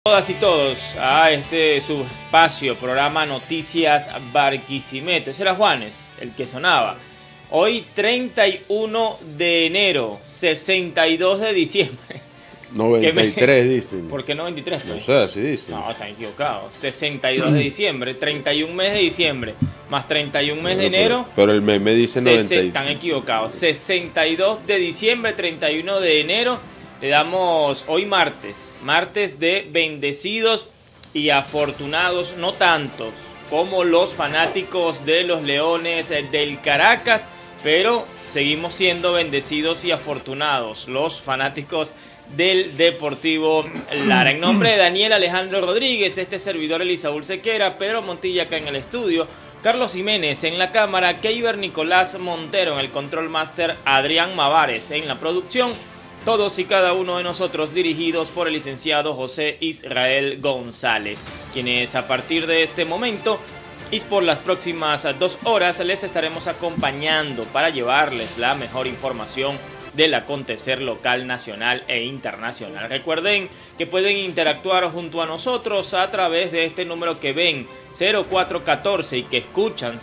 Todas y todos a este subespacio, programa Noticias Barquisimeto. Ese era Juanes, el que sonaba. Hoy 31 de enero, 62 de diciembre. 93 dicen. ¿Por qué 93? Pues? No sé, así dicen. No, están equivocados. 62 de diciembre, 31 mes de diciembre, más 31 mes de enero. Pero el meme dice 93. Están equivocados. 62 de diciembre, 31 de enero. Le damos hoy martes de bendecidos y afortunados, no tantos como los fanáticos de los Leones del Caracas, pero seguimos siendo bendecidos y afortunados los fanáticos del Deportivo Lara. En nombre de Daniel Alejandro Rodríguez, este servidor Elisaúl Sequera, Pedro Montilla acá en el estudio, Carlos Jiménez en la cámara, Keiber Nicolás Montero en el control master, Adrián Mavares en la producción. Todos y cada uno de nosotros dirigidos por el licenciado José Israel González, quienes a partir de este momento y por las próximas 2 horas les estaremos acompañando para llevarles la mejor información del acontecer local, nacional e internacional. Recuerden que pueden interactuar junto a nosotros a través de este número que ven 0414 y que escuchan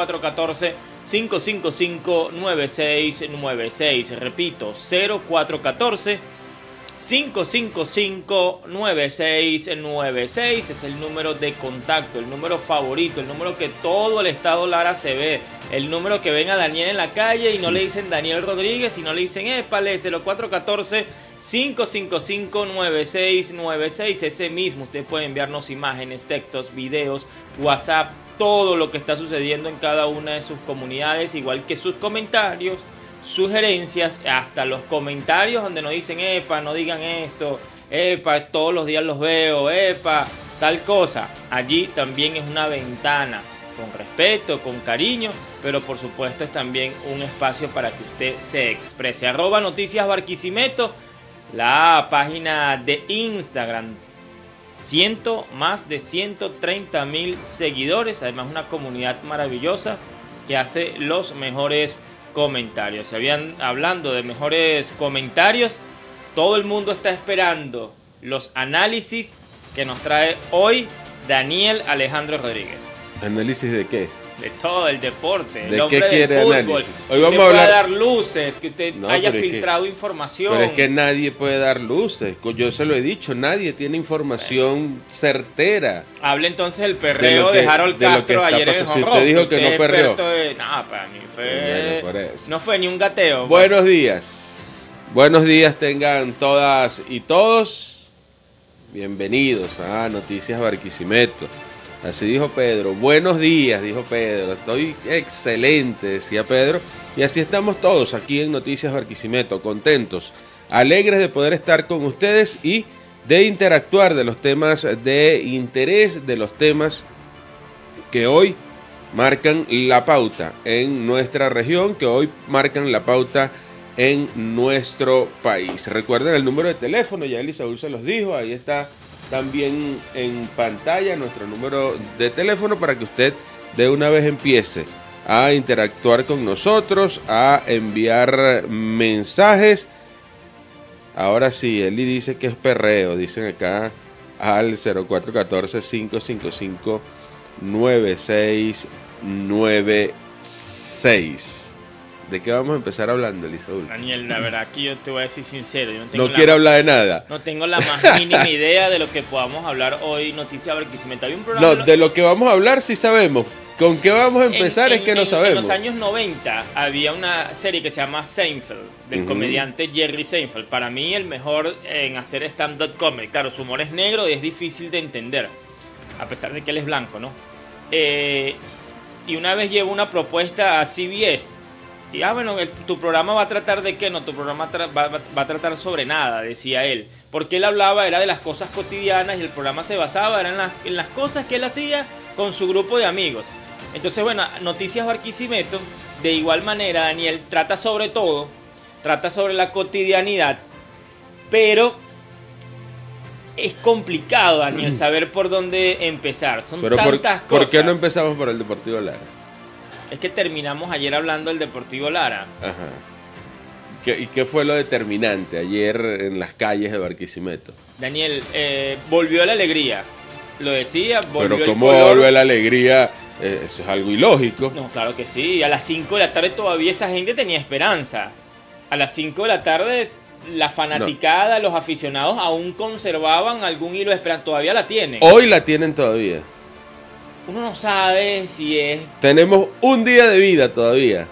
0414-555-9696. Repito, 0414-555-9696 es el número de contacto, el número favorito, el número que todo el estado Lara se ve, el número que ven a Daniel en la calle y no le dicen Daniel Rodríguez, sino le dicen épale, 0414-555-9696. Ese mismo usted puede enviarnos imágenes, textos, videos, WhatsApp, todo lo que está sucediendo en cada una de sus comunidades, igual que sus comentarios, sugerencias, hasta los comentarios donde nos dicen epa, no digan esto, epa, todos los días los veo, epa, tal cosa. Allí también es una ventana, con respeto, con cariño, pero por supuesto es también un espacio para que usted se exprese. @Noticias Barquisimeto, la página de Instagram. Más de 130,000 seguidores, además una comunidad maravillosa que hace los mejores comentarios. Hablando de mejores comentarios, todo el mundo está esperando los análisis que nos trae hoy Daniel Alejandro Rodríguez. ¿Análisis de qué? De todo el deporte, ¿De el hombre qué quiere del fútbol. análisis? Hoy vamos a hablar, dar luces, que usted haya pero filtrado información. Pero es que nadie puede dar luces. Yo se lo he dicho, nadie tiene información certera. Hable entonces del perreo de Harold Castro ayer en el Si usted dijo que no perreó. No, para mí fue... Bueno, no fue ni un gateo. Buenos días. Buenos días tengan todas y todos. Bienvenidos a Noticias Barquisimeto. Así dijo Pedro. Buenos días, dijo Pedro. Estoy excelente, decía Pedro. Y así estamos todos aquí en Noticias Barquisimeto, contentos, alegres de poder estar con ustedes y de interactuar de los temas de interés, de los temas que hoy marcan la pauta en nuestra región, que hoy marcan la pauta en nuestro país. Recuerden el número de teléfono, ya Elisaúl se los dijo, ahí está también en pantalla nuestro número de teléfono para que usted de una vez empiece a interactuar con nosotros, a enviar mensajes. Ahora sí, Eli dice que es perreo, dicen acá al 0414-555-9696. ¿De qué vamos a empezar hablando, Elisaúl? Daniel, la verdad que yo te voy a decir sincero. Yo no quiero hablar de nada. No tengo la más mínima idea de lo que podamos hablar hoy. Noticias Barquisimeto. No, de lo que vamos a hablar sí sabemos. ¿Con qué vamos a empezar? Es que no sabemos. En los años 90 había una serie que se llama Seinfeld, del comediante Jerry Seinfeld. Para mí el mejor en hacer stand-up comedy. Claro, su humor es negro y es difícil de entender, a pesar de que él es blanco, ¿no? Y una vez llevó una propuesta a CBS. Y bueno, tu programa va a tratar de qué, no, tu programa va a tratar sobre nada, decía él. Porque él hablaba, era de las cosas cotidianas y el programa se basaba en las cosas que él hacía con su grupo de amigos. Entonces, bueno, Noticias Barquisimeto, de igual manera, Daniel, trata sobre todo, trata sobre la cotidianidad, pero es complicado, Daniel, saber por dónde empezar. Son tantas cosas. ¿Por qué no empezamos por el Deportivo Lara? Es que terminamos ayer hablando del Deportivo Lara. Ajá. ¿Y qué fue lo determinante ayer en las calles de Barquisimeto? Daniel, volvió la alegría. Lo decía, volvió Pero el ¿cómo color. vuelve la alegría? Eso es algo ilógico. No, claro que sí. A las 5 de la tarde todavía esa gente tenía esperanza. A las 5 de la tarde la fanaticada, los aficionados aún conservaban algún hilo de esperanza. Todavía la tienen. Hoy la tienen todavía. Uno no sabe si es... Tenemos un día de vida todavía.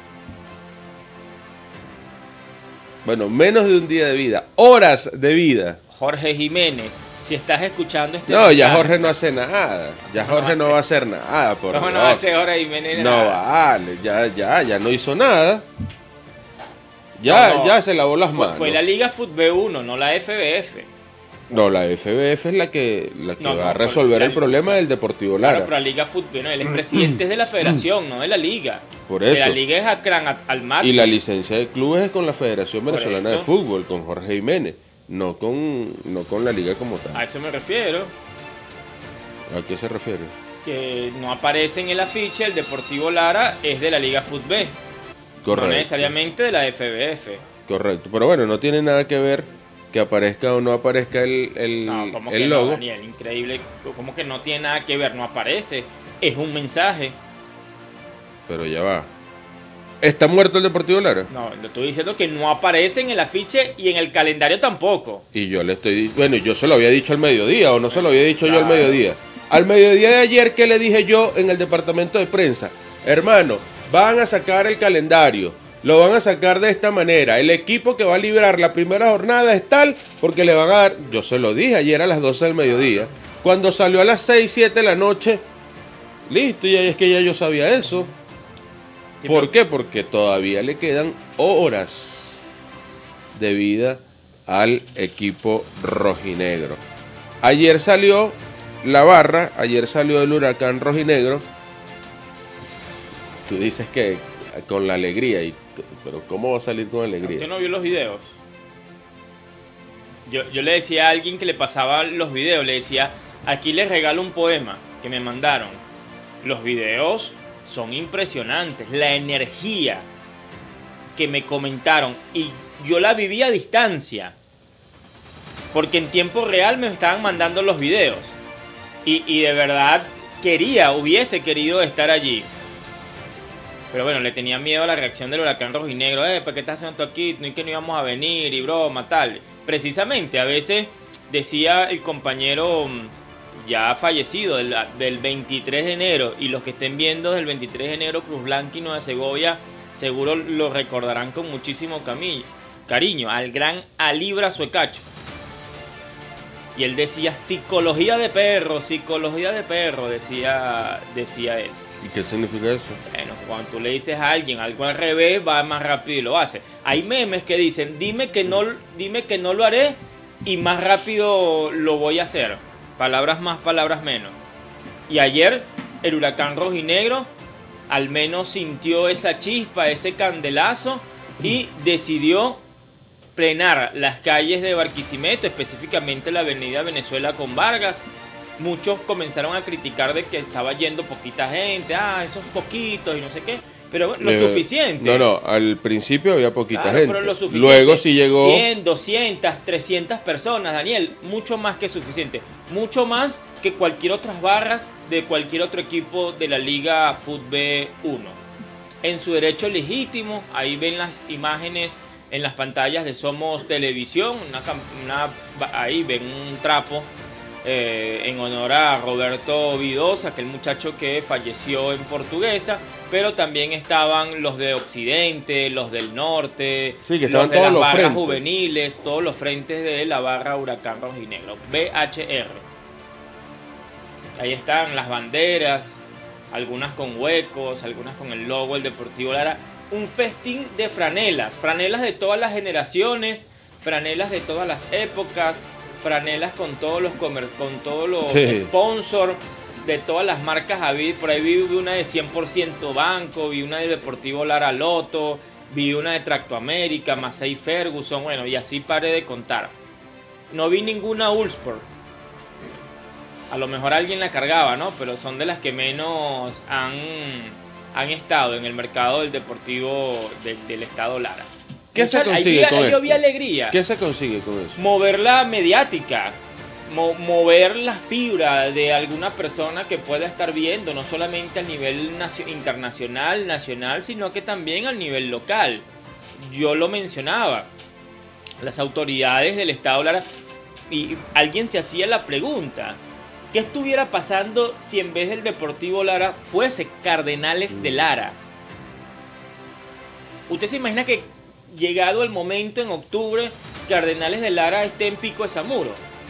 Bueno, menos de un día de vida. Horas de vida. Jorge Jiménez, si estás escuchando este No, ya mensaje, Jorge no hace nada. Ya Jorge no va a hacer nada. Por ¿cómo no Dios. hace Jorge Jiménez No nada? vale, ya no hizo nada. Ya, No, ya se lavó las manos. Fue la Liga Fútbol 1, no la FBF. No, la FBF es la que No, va a no, resolver la- el problema del Deportivo Lara. Claro, pero la Liga Fútbol, no, él es presidente de la federación, no de la Liga. Por De eso. la Liga es Acran al mar. Y la licencia de clubes es con la Federación Por Venezolana de eso. Fútbol, con Jorge Jiménez, no con la liga como tal. A eso me refiero, ¿A qué se refiere? que no aparece en el afiche, el Deportivo Lara es de la Liga Fútbol, no Correcto. necesariamente de la FBF. Correcto. Pero bueno, no tiene nada que ver que aparezca o no aparezca el No, como el que logo. no, Daniel, increíble, como que no tiene nada que ver, no aparece, es un mensaje. Pero ya va. ¿Está muerto el Deportivo Lara? No, le estoy diciendo que no aparece en el afiche y en el calendario tampoco. Y yo le estoy bueno, yo se lo había dicho al mediodía, o no se lo había dicho yo al Claro. mediodía. Al mediodía de ayer, ¿qué le dije yo en el departamento de prensa? Hermano, van a sacar el calendario, lo van a sacar de esta manera. El equipo que va a librar la primera jornada es tal, porque le van a dar, yo se lo dije ayer a las 12 del mediodía. Cuando salió a las 6, 7 de la noche, listo, y es que ya yo sabía eso. Sí, ¿Por qué? Porque todavía le quedan horas de vida al equipo rojinegro. Ayer salió la barra, ayer salió el Huracán rojinegro. Tú dices que con la alegría, pero ¿cómo va a salir con alegría? ¿Usted no vio los videos? Yo le decía a alguien que le pasaba los videos, le decía, aquí les regalo un poema que me mandaron. Los videos son impresionantes, la energía que me comentaron, y yo la viví a distancia, porque en tiempo real me estaban mandando los videos, y de verdad hubiese querido estar allí. Pero bueno, le tenía miedo a la reacción del Huracán rojinegro. ¿Por qué estás haciendo esto aquí? No, y que no íbamos a venir y broma, tal. Precisamente, a veces decía el compañero ya fallecido del 23 de enero, y los que estén viendo del 23 de enero Cruz Blanca y Nueva Segovia seguro lo recordarán con muchísimo cariño, al gran Alibra Suecacho. Y él decía psicología de perro, decía él. ¿Y qué significa eso? Bueno, cuando tú le dices a alguien algo al revés, va más rápido y lo hace. Hay memes que dicen, dime que no lo haré y más rápido lo voy a hacer. Palabras más, palabras menos. Y ayer el Huracán rojinegro al menos sintió esa chispa, ese candelazo, y decidió plenar las calles de Barquisimeto, específicamente la avenida Venezuela con Vargas. Muchos comenzaron a criticar de que estaba yendo poquita gente, esos poquitos y no sé qué, pero lo suficiente. No, al principio había poquita Claro, gente. pero lo suficiente. Luego sí llegó 100, 200, 300 personas, Daniel, mucho más que suficiente, mucho más que cualquier otras barras de cualquier otro equipo de la Liga Fútbol 1. En su derecho legítimo, ahí ven las imágenes en las pantallas de Somos Televisión, ahí ven un trapo en honor a Roberto Vidosa, aquel muchacho que falleció en Portuguesa, pero también estaban los de Occidente, los del Norte, Sí, que los estaban de todos las los barras frentes. juveniles, todos los frentes de la barra Huracán Rojinegro, BHR. Ahí están las banderas, algunas con huecos, algunas con el logo del Deportivo Lara. Un festín de franelas de todas las generaciones, franelas de todas las épocas, franelas con todos los Sí. sponsors de todas las marcas. Por ahí vi una de 100% Banco, vi una de Deportivo Lara Loto, vi una de Tracto América, Massey Ferguson, bueno, y así paré de contar. No vi ninguna Ulsport. A lo mejor alguien la cargaba, ¿no? Pero son de las que menos han estado en el mercado del deportivo del estado Lara. ¿Qué se consigue con Yo esto? vi alegría. ¿Qué se consigue con eso? Mover la mediática. mover la fibra de alguna persona que pueda estar viendo, no solamente a nivel internacional, nacional, sino que también a nivel local. Yo lo mencionaba, las autoridades del Estado Lara, y alguien se hacía la pregunta, ¿qué estuviera pasando si en vez del Deportivo Lara fuese Cardenales de Lara? ¿Usted se imagina que llegado el momento en octubre, Cardenales de Lara esté en Pico de Zamuro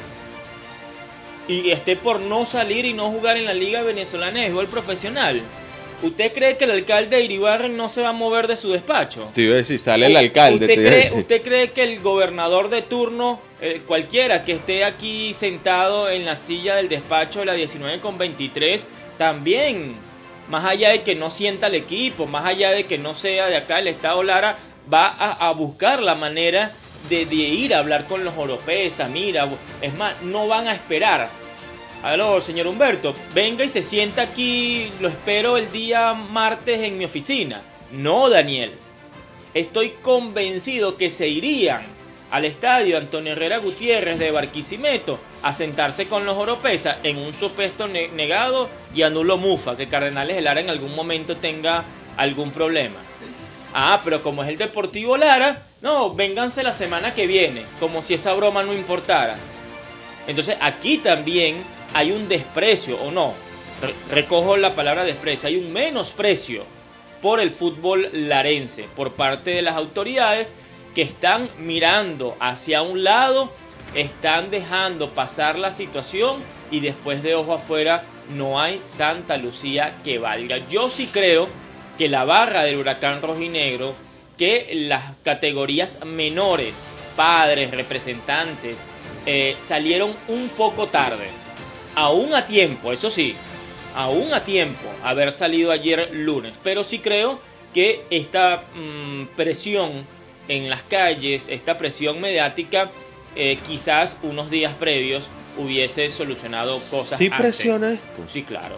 y esté por no salir y no jugar en la Liga Venezolana de Béisbol Profesional? ¿Usted cree que el alcalde de Iribarren no se va a mover de su despacho? Te iba a decir, sale el alcalde. ¿Usted cree que el gobernador de turno, cualquiera que esté aquí sentado en la silla del despacho de la 19 con 23, también, más allá de que no sienta el equipo, más allá de que no sea de acá el Estado Lara, va a buscar la manera de ir a hablar con los Oropesa? Mira, es más, no van a esperar. Aló, señor Humberto, venga y se sienta aquí, lo espero el día martes en mi oficina. No, Daniel, estoy convencido que se irían al estadio Antonio Herrera Gutiérrez de Barquisimeto a sentarse con los Oropesa en un supuesto negado y anulo mufa, que Cardenales de Lara en algún momento tenga algún problema. Ah, pero como es el Deportivo Lara, no, vénganse la semana que viene, como si esa broma no importara. Entonces aquí también hay un desprecio, o no, recojo la palabra desprecio, hay un menosprecio por el fútbol larense por parte de las autoridades que están mirando hacia un lado, están dejando pasar la situación y después de ojo afuera no hay Santa Lucía que valga. Yo sí creo que la barra del Huracán Rojinegro, que las categorías menores, padres, representantes, salieron un poco tarde. Aún a tiempo, eso sí, aún a tiempo haber salido ayer lunes. Pero sí creo que esta presión en las calles, esta presión mediática, quizás unos días previos hubiese solucionado cosas. ¿Sí presiona esto? Sí, claro.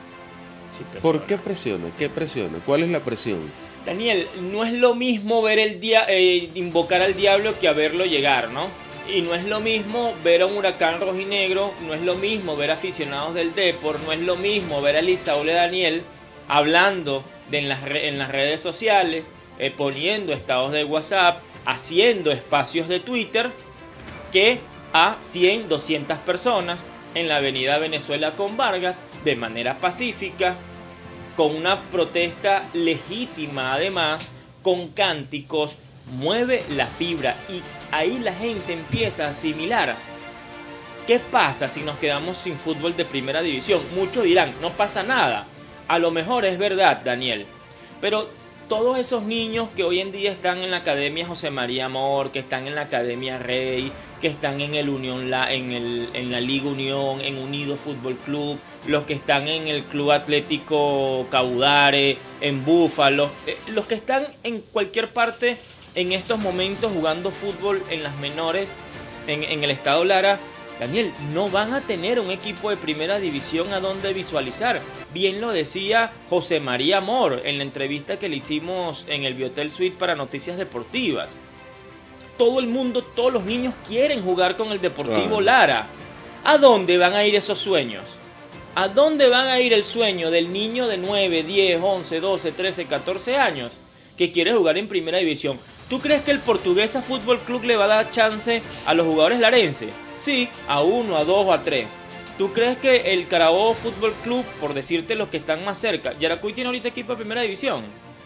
Sí presiona. ¿Por qué presiona? ¿Qué presiona? ¿Cuál es la presión? Daniel, no es lo mismo ver invocar al diablo que a verlo llegar, ¿no? Y no es lo mismo ver a un Huracán Rojinegro, no es lo mismo ver aficionados del Depor, no es lo mismo ver a Elisaule Daniel hablando en las redes sociales, poniendo estados de WhatsApp, haciendo espacios de Twitter, que a 100, 200 personas en la avenida Venezuela con Vargas, de manera pacífica, con una protesta legítima además, con cánticos. Mueve la fibra y ahí la gente empieza a asimilar. ¿Qué pasa si nos quedamos sin fútbol de primera división? Muchos dirán, no pasa nada. A lo mejor es verdad, Daniel. Pero todos esos niños que hoy en día están en la Academia José María Amor, que están en la Academia Rey, que están en el Unión, en la Liga Unión, en Unido Fútbol Club, los que están en el Club Atlético Caudare, en Búfalo, los que están en cualquier parte en estos momentos jugando fútbol en las menores en el Estado Lara, Daniel, no van a tener un equipo de primera división a donde visualizar. Bien lo decía José María Amor en la entrevista que le hicimos en el Biotel Suite para Noticias Deportivas. Todo el mundo, todos los niños quieren jugar con el Deportivo Lara. ¿A dónde van a ir esos sueños? ¿A dónde van a ir el sueño del niño de 9, 10, 11, 12, 13, 14 años que quiere jugar en primera división? ¿Tú crees que el Portuguesa Fútbol Club le va a dar chance a los jugadores larenses? Sí, a 1, a 2 o a 3. ¿Tú crees que el Carabobo Fútbol Club, por decirte los que están más cerca, Yaracuy tiene ahorita equipo de primera división?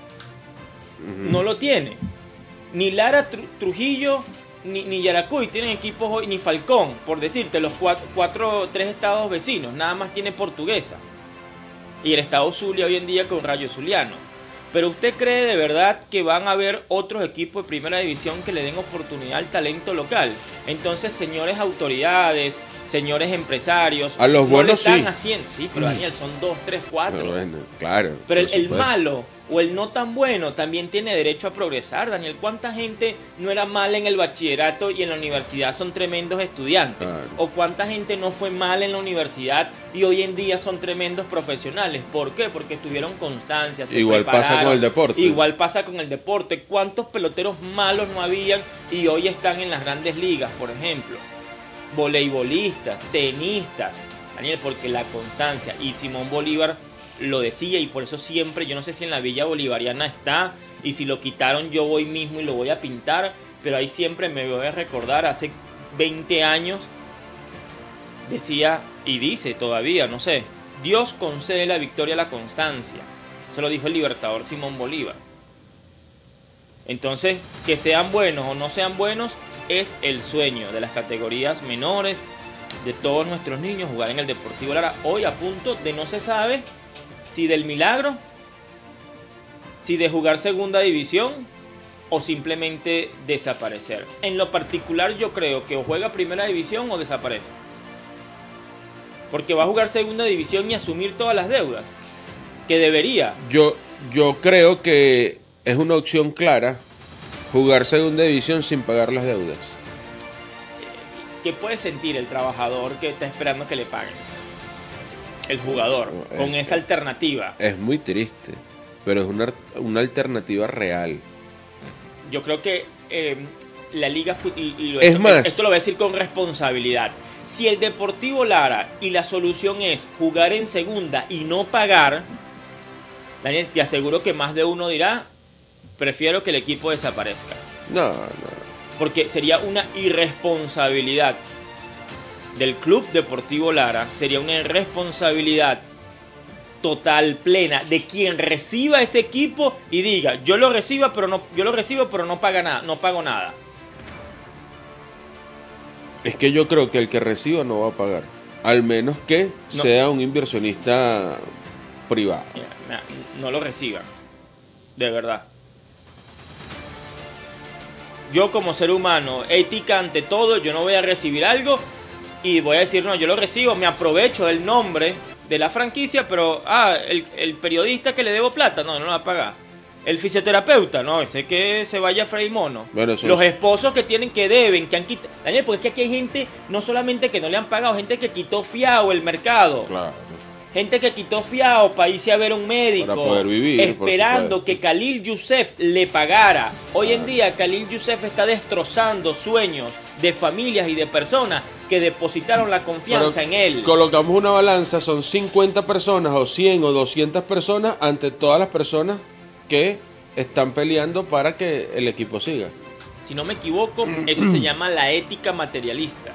No lo tiene. Ni Lara, Trujillo, ni Yaracuy tienen equipos hoy, ni Falcón, por decirte, los tres estados vecinos. Nada más tiene Portuguesa. Y el estado Zulia hoy en día con Rayo Zuliano. Pero ¿usted cree de verdad que van a haber otros equipos de primera división que le den oportunidad al talento local? Entonces, señores autoridades, señores empresarios, a los buenos no le están haciendo. Sí, pero Daniel, son 2, 3, 4. Pero bueno, claro. Pero el malo o el no tan bueno también tiene derecho a progresar, Daniel. ¿Cuánta gente no era mala en el bachillerato y en la universidad son tremendos estudiantes? Claro. ¿O cuánta gente no fue mal en la universidad y hoy en día son tremendos profesionales? ¿Por qué? Porque tuvieron constancia, se igual prepararon. Pasa con el deporte. Igual pasa con el deporte. ¿Cuántos peloteros malos no habían y hoy están en las grandes ligas, por ejemplo? voleibolistas, tenistas, Daniel, porque la constancia, y Simón Bolívar lo decía, y por eso siempre, yo no sé si en la Villa Bolivariana está, y si lo quitaron yo voy mismo y lo voy a pintar, pero ahí siempre me voy a recordar, hace 20 años decía y dice todavía, no sé, Dios concede la victoria a la constancia. Eso lo dijo el libertador Simón Bolívar. Entonces, que sean buenos o no sean buenos es el sueño de las categorías menores, de todos nuestros niños, jugar en el Deportivo Lara. Hoy a punto de no se sabe si del milagro, si de jugar segunda división o simplemente desaparecer. En lo particular yo creo que o juega primera división o desaparece. Porque va a jugar segunda división y asumir todas las deudas. Que debería. Yo creo que es una opción clara jugar segunda división sin pagar las deudas. ¿Qué puede sentir el trabajador que está esperando que le paguen? El jugador, con esa alternativa. Es muy triste, pero es una alternativa real. Yo creo que la liga... esto lo voy a decir con responsabilidad. Si el Deportivo Lara y la solución es jugar en segunda y no pagar, Daniel, te aseguro que más de uno dirá, prefiero que el equipo desaparezca. No. Porque sería una irresponsabilidad del Club Deportivo Lara, sería una irresponsabilidad total, plena, de quien reciba ese equipo y diga, yo lo recibo, pero no paga nada, no pago nada. Es que yo creo que el que reciba no va a pagar, al menos que sea un inversionista privado. No lo reciban, de verdad. Yo como ser humano, ética ante todo, yo no voy a recibir algo y voy a decir, no, yo lo recibo, me aprovecho del nombre de la franquicia, pero, el periodista que le debo plata, no lo va a pagar. El fisioterapeuta, no, ese que se vaya a Frei Mono. Bueno, los esposos que deben, que han quitado. Daniel, porque es que aquí hay gente, no solamente que no le han pagado, gente que quitó fiado el mercado. Claro. Gente que quitó fiado para irse a ver a un médico. Para poder vivir, esperando que Khalil Youssef le pagara. Hoy en día Khalil Youssef está destrozando sueños de familias y de personas que depositaron la confianza en él. Colocamos una balanza, son 50 personas o 100 o 200 personas ante todas las personas que están peleando para que el equipo siga. Si no me equivoco, eso se llama la ética materialista.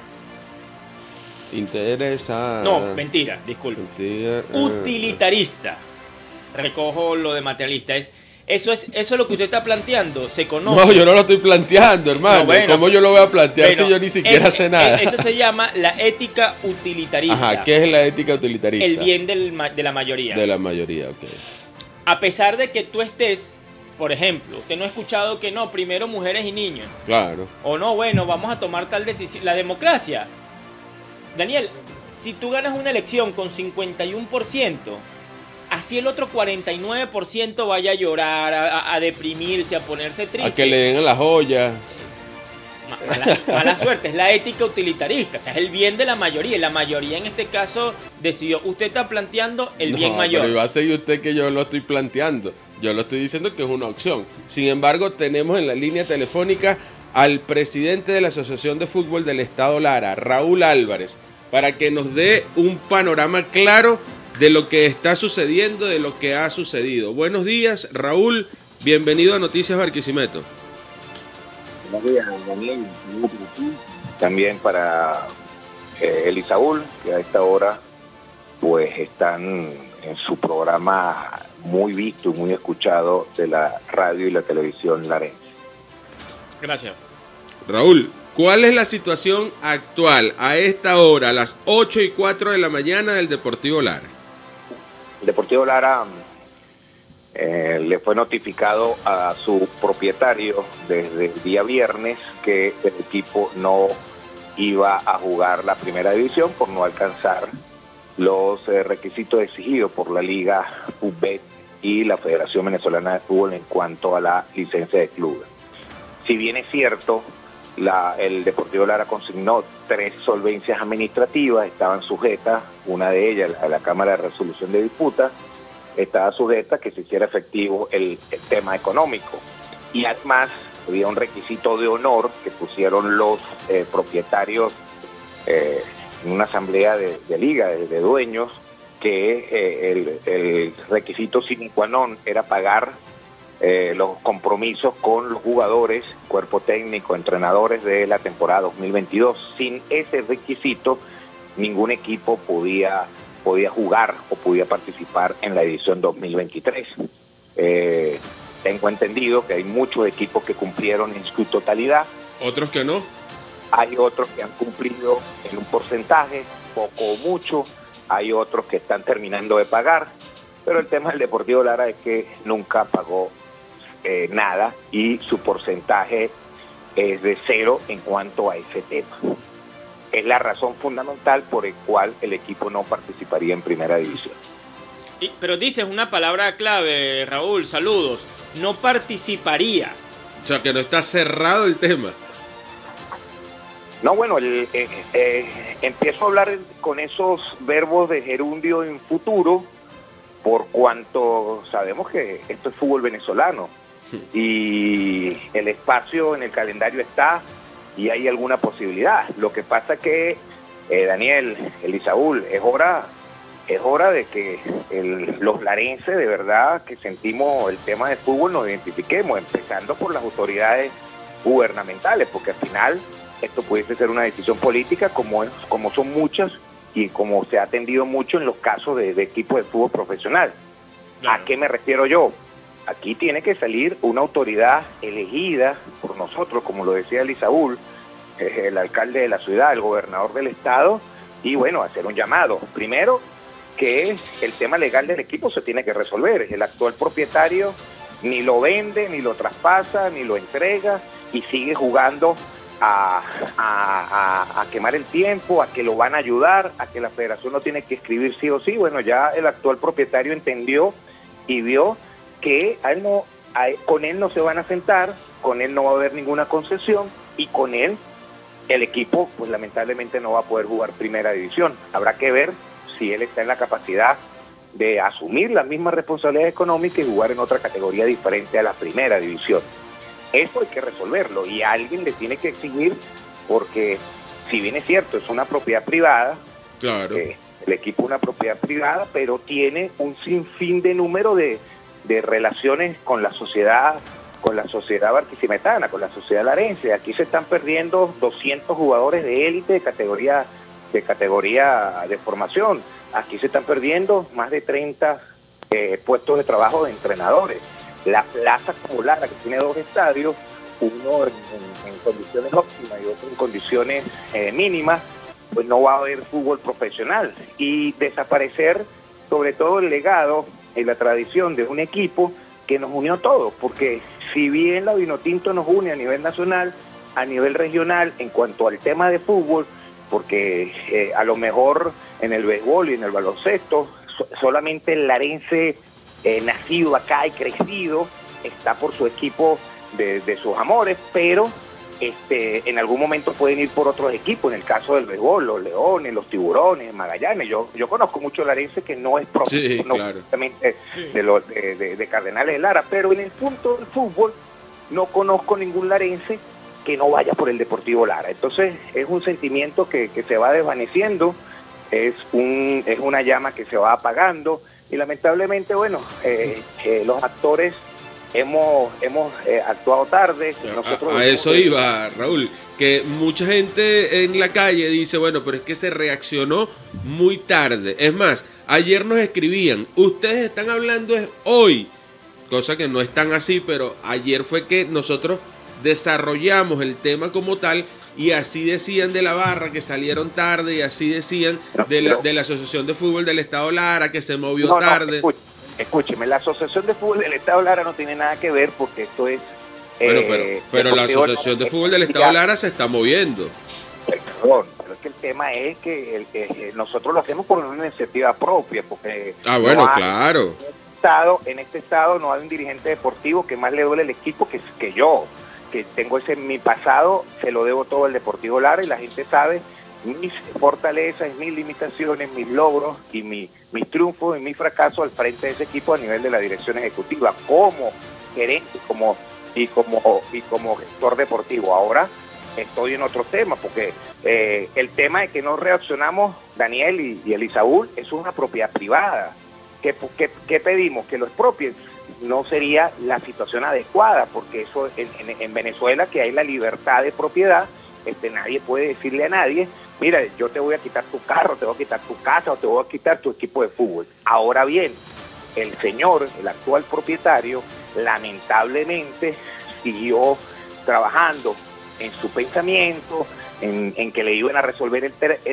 Interesante. No, mentira, disculpe. Utilitarista. Recojo lo de materialista. Eso es lo que usted está planteando. Se conoce. No, yo no lo estoy planteando, hermano. No, bueno, ¿cómo yo lo voy a plantear si yo ni siquiera sé nada? Eso se llama la ética utilitarista. Ajá, ¿qué es la ética utilitarista? El bien de la mayoría. De la mayoría, ok. A pesar de que tú estés, por ejemplo, usted no ha escuchado que no, primero mujeres y niños. Claro. O no, bueno, vamos a tomar tal decisión. La democracia. Daniel, si tú ganas una elección con 51%, así el otro 49% vaya a llorar, a deprimirse, a ponerse triste. A que le den a la joya. Mala suerte, es la ética utilitarista, o sea, es el bien de la mayoría. Y la mayoría en este caso decidió, usted está planteando el bien mayor. Pero va a seguir usted que yo lo estoy planteando. Yo lo estoy diciendo que es una opción. Sin embargo, tenemos en la línea telefónica al presidente de la Asociación de Fútbol del Estado Lara, Raúl Álvarez, para que nos dé un panorama claro de lo que está sucediendo, de lo que ha sucedido. Buenos días, Raúl. Bienvenido a Noticias Barquisimeto. Buenos días, Daniel. También para el Isaúl, que a esta hora pues están en su programa muy visto y muy escuchado de la radio y la televisión larense. Gracias. Raúl, ¿cuál es la situación actual a esta hora, a las 8:04 de la mañana del Deportivo Lara? El Deportivo Lara le fue notificado a su propietario desde el día viernes que el equipo no iba a jugar la primera división por no alcanzar los requisitos exigidos por la Liga UBET y la Federación Venezolana de Fútbol en cuanto a la licencia de clubes. Si bien es cierto, el Deportivo Lara consignó 3 solvencias administrativas, estaban sujetas, una de ellas a la Cámara de Resolución de Disputas, estaba sujeta a que se hiciera efectivo el tema económico. Y además había un requisito de honor que pusieron los propietarios en una asamblea de liga, de dueños, que el requisito sine qua non era pagar los compromisos con los jugadores, cuerpo técnico, entrenadores de la temporada 2022. Sin ese requisito, ningún equipo podía jugar o podía participar en la edición 2023. Tengo entendido que hay muchos equipos que cumplieron en su totalidad. ¿Otros que no? Hay otros que han cumplido en un porcentaje, poco o mucho. Hay otros que están terminando de pagar. Pero el tema del Deportivo Lara es que nunca pagó nada y su porcentaje es de 0 en cuanto a ese tema. Es la razón fundamental por el cual el equipo no participaría en primera división. Pero dices una palabra clave, Raúl, saludos. No participaría. O sea, que no está cerrado el tema. No, bueno, empiezo a hablar con esos verbos de gerundio en futuro, por cuanto sabemos que esto es fútbol venezolano y el espacio en el calendario está y hay alguna posibilidad. Lo que pasa que, Daniel, Elisaúl, es hora de que los larenses, de verdad, que sentimos el tema de fútbol, nos identifiquemos, empezando por las autoridades gubernamentales, porque al final esto pudiese ser una decisión política, como son muchas y como se ha atendido mucho en los casos de equipos de fútbol profesional. Claro. ¿A qué me refiero yo? Aquí tiene que salir una autoridad elegida por nosotros, como lo decía Elisaúl, el alcalde de la ciudad, el gobernador del estado, y bueno, hacer un llamado. Primero, que el tema legal del equipo se tiene que resolver. El actual propietario ni lo vende, ni lo traspasa, ni lo entrega, y sigue jugando a quemar el tiempo, a que lo van a ayudar, a que la federación no tiene que escribir sí o sí. Bueno, ya el actual propietario entendió y vio que con él no se van a sentar, con él no va a haber ninguna concesión y con él el equipo pues lamentablemente no va a poder jugar primera división. Habrá que ver si él está en la capacidad de asumir la misma responsabilidad económica y jugar en otra categoría diferente a la primera división. Eso hay que resolverlo y alguien le tiene que exigir, porque si bien es cierto, es una propiedad privada, claro. El equipo es una propiedad privada, pero tiene un sinfín de número de relaciones con la sociedad barquisimetana, con la sociedad larense. Aquí se están perdiendo 200 jugadores de élite de categoría de formación. Aquí se están perdiendo más de 30 puestos de trabajo de entrenadores. La Plaza Colara, que tiene 2 estadios, uno en condiciones óptimas y otro en condiciones mínimas, pues no va a haber fútbol profesional. Y desaparecer sobre todo el legado y la tradición de un equipo que nos unió a todos, porque si bien la Vinotinto nos une a nivel nacional, a nivel regional, en cuanto al tema de fútbol, porque a lo mejor en el béisbol y en el baloncesto, solamente el larense nacido acá y crecido está por su equipo de sus amores, pero en algún momento pueden ir por otros equipos. En el caso del béisbol, los Leones, los Tiburones, Magallanes. Yo conozco mucho larense que no es propio, sí, no claro. justamente de Cardenales de Lara, pero en el punto del fútbol no conozco ningún larense que no vaya por el Deportivo Lara. Entonces es un sentimiento que se va desvaneciendo, es una llama que se va apagando y lamentablemente, bueno, los actores hemos actuado tarde. Nosotros a eso iba, Raúl, que mucha gente en la calle dice, bueno, pero es que se reaccionó muy tarde. Es más, ayer nos escribían, ustedes están hablando es hoy, cosa que no es tan así, pero ayer fue que nosotros desarrollamos el tema como tal, y así decían de la barra que salieron tarde, y así decían de la Asociación de Fútbol del Estado Lara que se movió tarde. Escúcheme, la Asociación de Fútbol del Estado Lara no tiene nada que ver, porque esto es... Bueno, pero la Asociación de Fútbol del Estado Lara se está moviendo. Perdón, pero es que el tema es que nosotros lo hacemos por una iniciativa propia, porque... bueno, claro. En este estado no hay un dirigente deportivo que más le duele el equipo que yo, que tengo mi pasado, se lo debo todo al Deportivo Lara, y la gente sabe mis fortalezas, mis limitaciones, mis logros y mis triunfos y mis fracasos al frente de ese equipo a nivel de la dirección ejecutiva, como gerente y como gestor deportivo. Ahora estoy en otro tema, porque el tema de que no reaccionamos, Daniel y Elisaúl, es una propiedad privada. ¿Qué pedimos? Que lo expropien. No sería la situación adecuada, porque eso en Venezuela, que hay la libertad de propiedad, nadie puede decirle a nadie, mira, yo te voy a quitar tu carro, te voy a quitar tu casa o te voy a quitar tu equipo de fútbol. Ahora bien, el señor, el actual propietario, lamentablemente siguió trabajando en su pensamiento, en que le iban a resolver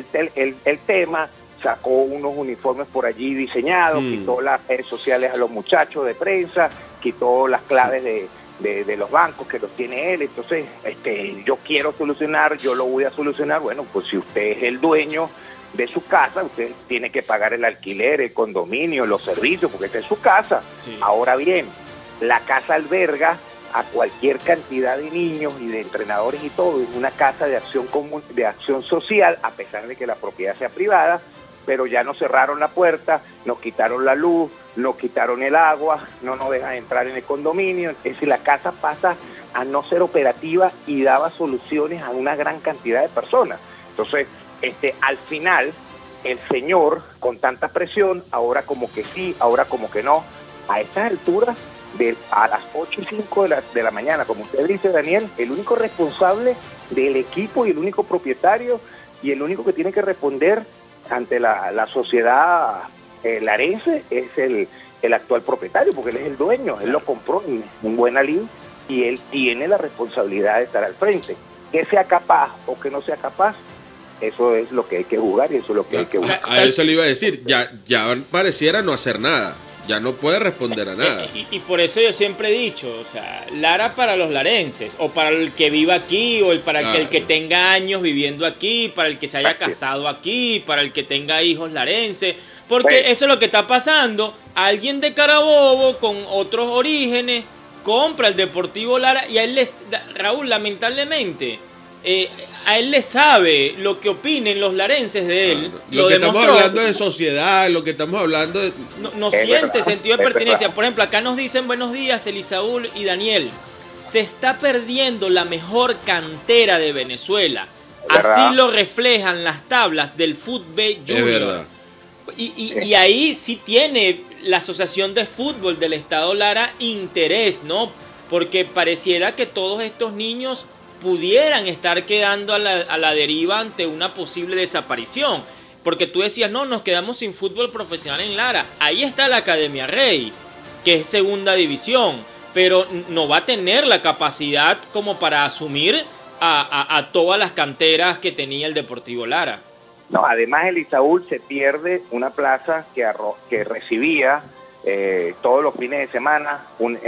el tema, sacó unos uniformes por allí diseñados, quitó las redes sociales a los muchachos de prensa, quitó las claves de los bancos que los tiene él. Entonces, yo quiero solucionar, yo lo voy a solucionar. Bueno, pues si usted es el dueño de su casa, usted tiene que pagar el alquiler, el condominio, los servicios, porque esta es su casa. Sí. Ahora bien, la casa alberga a cualquier cantidad de niños y de entrenadores y todo. Es una casa de acción común, de acción social, a pesar de que la propiedad sea privada, pero ya nos cerraron la puerta, nos quitaron la luz, nos quitaron el agua, no nos dejan entrar en el condominio. Es decir, la casa pasa a no ser operativa y daba soluciones a una gran cantidad de personas. Entonces, al final, el señor, con tanta presión, ahora como que sí, ahora como que no, a estas alturas, a las 8:05 de la mañana, como usted dice, Daniel, el único responsable del equipo y el único propietario y el único que tiene que responder ante la sociedad larense es el actual propietario, porque él es el dueño, él lo compró en buena lid y él tiene la responsabilidad de estar al frente. Que sea capaz o que no sea capaz, eso es lo que hay que jugar y eso es lo que hay que buscar. A eso le iba a decir, ya pareciera no hacer nada. Ya no puede responder a nada. Y por eso yo siempre he dicho, o sea, Lara para los larenses, o para el que viva aquí, o para el que tenga años viviendo aquí, para el que se haya casado aquí, para el que tenga hijos larenses, porque eso es lo que está pasando. Alguien de Carabobo con otros orígenes compra el Deportivo Lara y a él Raúl, lamentablemente, a él le sabe lo que opinen los larenses de él. Lo que estamos hablando de sociedad, lo que estamos hablando de... No siente sentido de pertenencia. Por ejemplo, acá nos dicen buenos días Elisaúl y Daniel. Se está perdiendo la mejor cantera de Venezuela. Así lo reflejan las tablas del Fútbol Junior. Es verdad. Y ahí sí tiene la Asociación de Fútbol del Estado Lara interés, ¿no? Porque pareciera que todos estos niños pudieran estar quedando a la deriva ante una posible desaparición. Porque tú decías, no, nos quedamos sin fútbol profesional en Lara. Ahí está la Academia Rey, que es segunda división, pero no va a tener la capacidad como para asumir a todas las canteras que tenía el Deportivo Lara. No, además Elisaúl se pierde una plaza que recibía todos los fines de semana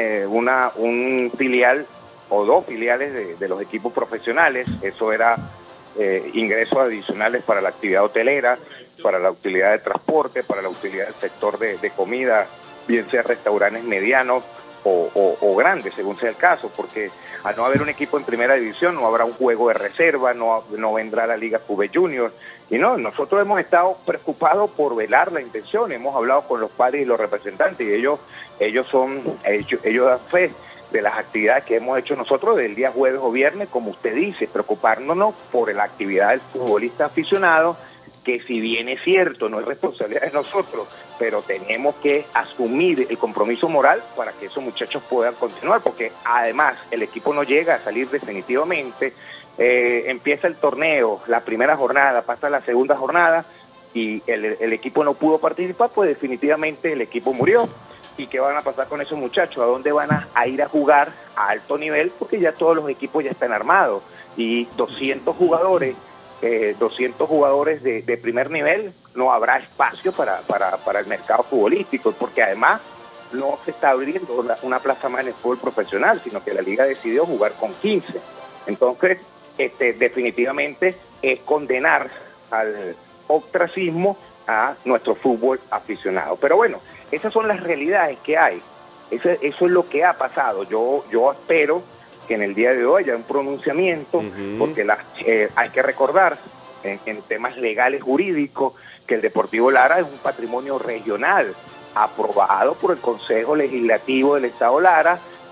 un filial o dos filiales de los equipos profesionales. Eso era ingresos adicionales para la actividad hotelera, para la utilidad de transporte, para la utilidad del sector de comida, bien sea restaurantes medianos o grandes, según sea el caso, porque al no haber un equipo en primera división no habrá un juego de reserva, no vendrá la Liga Fútbol Junior. Y no, nosotros hemos estado preocupados por velar la intención, hemos hablado con los padres y los representantes y ellos dan fe de las actividades que hemos hecho nosotros del día jueves o viernes, como usted dice, preocupándonos por la actividad del futbolista aficionado, que si bien es cierto, no es responsabilidad de nosotros, pero tenemos que asumir el compromiso moral para que esos muchachos puedan continuar, porque además el equipo no llega a salir definitivamente. Empieza el torneo, la primera jornada, pasa la segunda jornada y el equipo no pudo participar, pues definitivamente el equipo murió. ¿Y qué van a pasar con esos muchachos? ¿A dónde van a ir a jugar a alto nivel? Porque ya todos los equipos ya están armados y 200 jugadores de primer nivel, no habrá espacio para el mercado futbolístico, porque además no se está abriendo una plaza más en el fútbol profesional, sino que la liga decidió jugar con 15. Entonces, definitivamente es condenar al ostracismo a nuestro fútbol aficionado. Pero bueno, esas son las realidades que hay. Eso es lo que ha pasado. Yo espero que en el día de hoy haya un pronunciamiento, porque hay que recordar en temas legales jurídicos que el Deportivo Lara es un patrimonio regional aprobado por el Consejo Legislativo del Estado Lara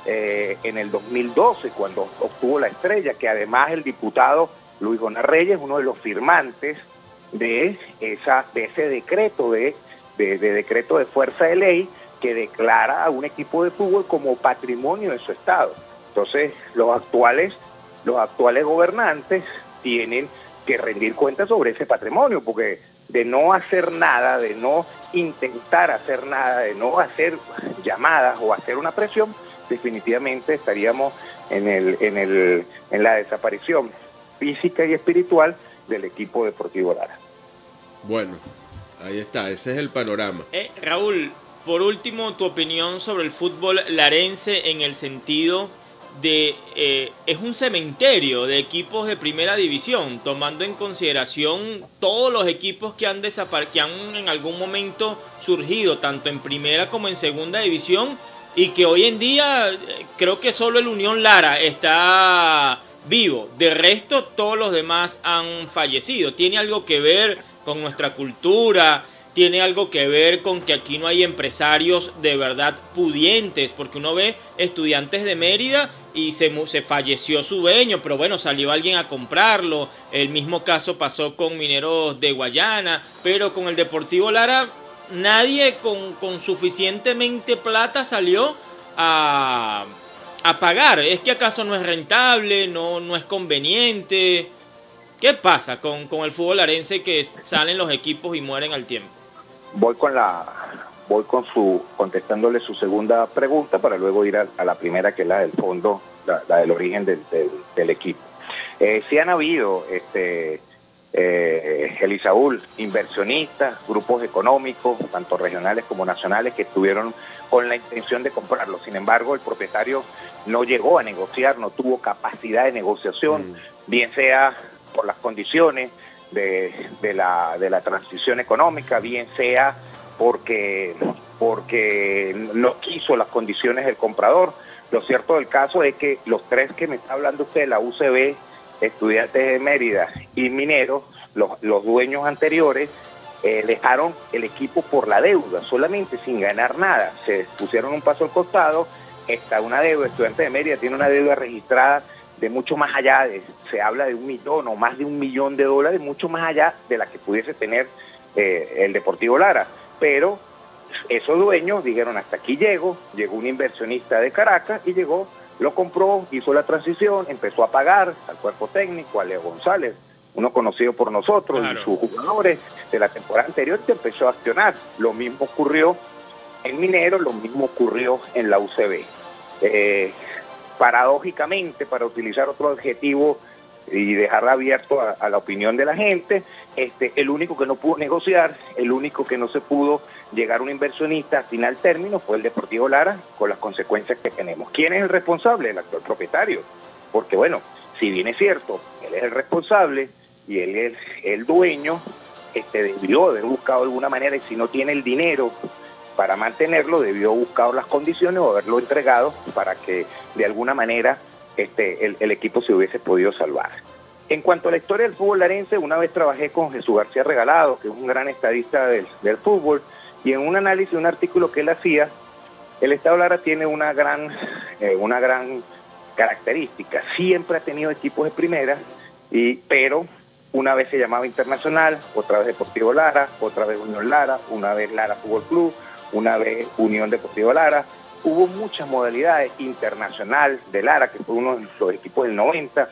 en el 2012, cuando obtuvo la estrella, que además el diputado Luis Donald Reyes, uno de los firmantes de ese decreto de decreto de fuerza de ley que declara a un equipo de fútbol como patrimonio de su estado. Entonces, los actuales gobernantes tienen que rendir cuentas sobre ese patrimonio, porque de no hacer nada, de no intentar hacer nada, de no hacer llamadas o hacer una presión, definitivamente estaríamos en la desaparición física y espiritual del equipo deportivo Lara. Bueno, ahí está, ese es el panorama. Raúl, por último, tu opinión sobre el fútbol larense en el sentido de es un cementerio de equipos de primera división, tomando en consideración todos los equipos que han en algún momento surgido, tanto en primera como en segunda división, y que hoy en día creo que solo el Unión Lara está vivo. De resto, todos los demás han fallecido. ¿Tiene algo que ver con nuestra cultura? ¿Tiene algo que ver con que aquí no hay empresarios de verdad pudientes? Porque uno ve Estudiantes de Mérida y se falleció su dueño, pero bueno, salió alguien a comprarlo. El mismo caso pasó con Mineros de Guayana, pero con el Deportivo Lara nadie con suficientemente plata salió a pagar. ¿Es que acaso no es rentable, no es conveniente? ¿Qué pasa con el fútbol larense, que salen los equipos y mueren al tiempo? Voy contestándole su segunda pregunta para luego ir a la primera, que es la del fondo, la del origen del equipo. Sí han habido, Elisaúl, inversionistas, grupos económicos, tanto regionales como nacionales, que estuvieron con la intención de comprarlo. Sin embargo, el propietario no llegó a negociar, no tuvo capacidad de negociación, bien sea por las condiciones de la transición económica, bien sea porque no quiso las condiciones del comprador. Lo cierto del caso es que los tres que me está hablando usted, la UCB, Estudiantes de Mérida y Mineros, los dueños anteriores, dejaron el equipo por la deuda, solamente, sin ganar nada. Se pusieron un paso al costado. Está una deuda, Estudiantes de Mérida tiene una deuda registrada de mucho más allá, se habla de $1 millón o más de $1 millón, mucho más allá de la que pudiese tener el Deportivo Lara. Pero esos dueños dijeron: hasta aquí llegó un inversionista de Caracas y llegó, lo compró, hizo la transición, empezó a pagar al cuerpo técnico, a Leo González, uno conocido por nosotros, claro, y sus jugadores de la temporada anterior, que empezó a accionar. Lo mismo ocurrió en Minero, lo mismo ocurrió en la UCB. Paradójicamente, para utilizar otro adjetivo y dejarla abierto a la opinión de la gente, el único que no pudo negociar, el único que no se pudo llegar a un inversionista a final término fue el Deportivo Lara, con las consecuencias que tenemos. ¿Quién es el responsable? El actual propietario. Porque bueno, si bien es cierto, él es el responsable y él es el dueño, debió haber buscado de alguna manera, y si no tiene el dinero para mantenerlo, debió buscar las condiciones o haberlo entregado para que de alguna manera el equipo se hubiese podido salvar. En cuanto a la historia del fútbol larense, una vez trabajé con Jesús García Regalado, que es un gran estadista del fútbol, y en un análisis, un artículo que él hacía, el Estado Lara tiene una gran característica. Siempre ha tenido equipos de primera, pero una vez se llamaba Internacional, otra vez Deportivo Lara, otra vez Unión Lara, una vez Lara Fútbol Club, una vez Unión Deportivo Lara. Hubo muchas modalidades. Internacional de Lara, que fue uno de los equipos del 90.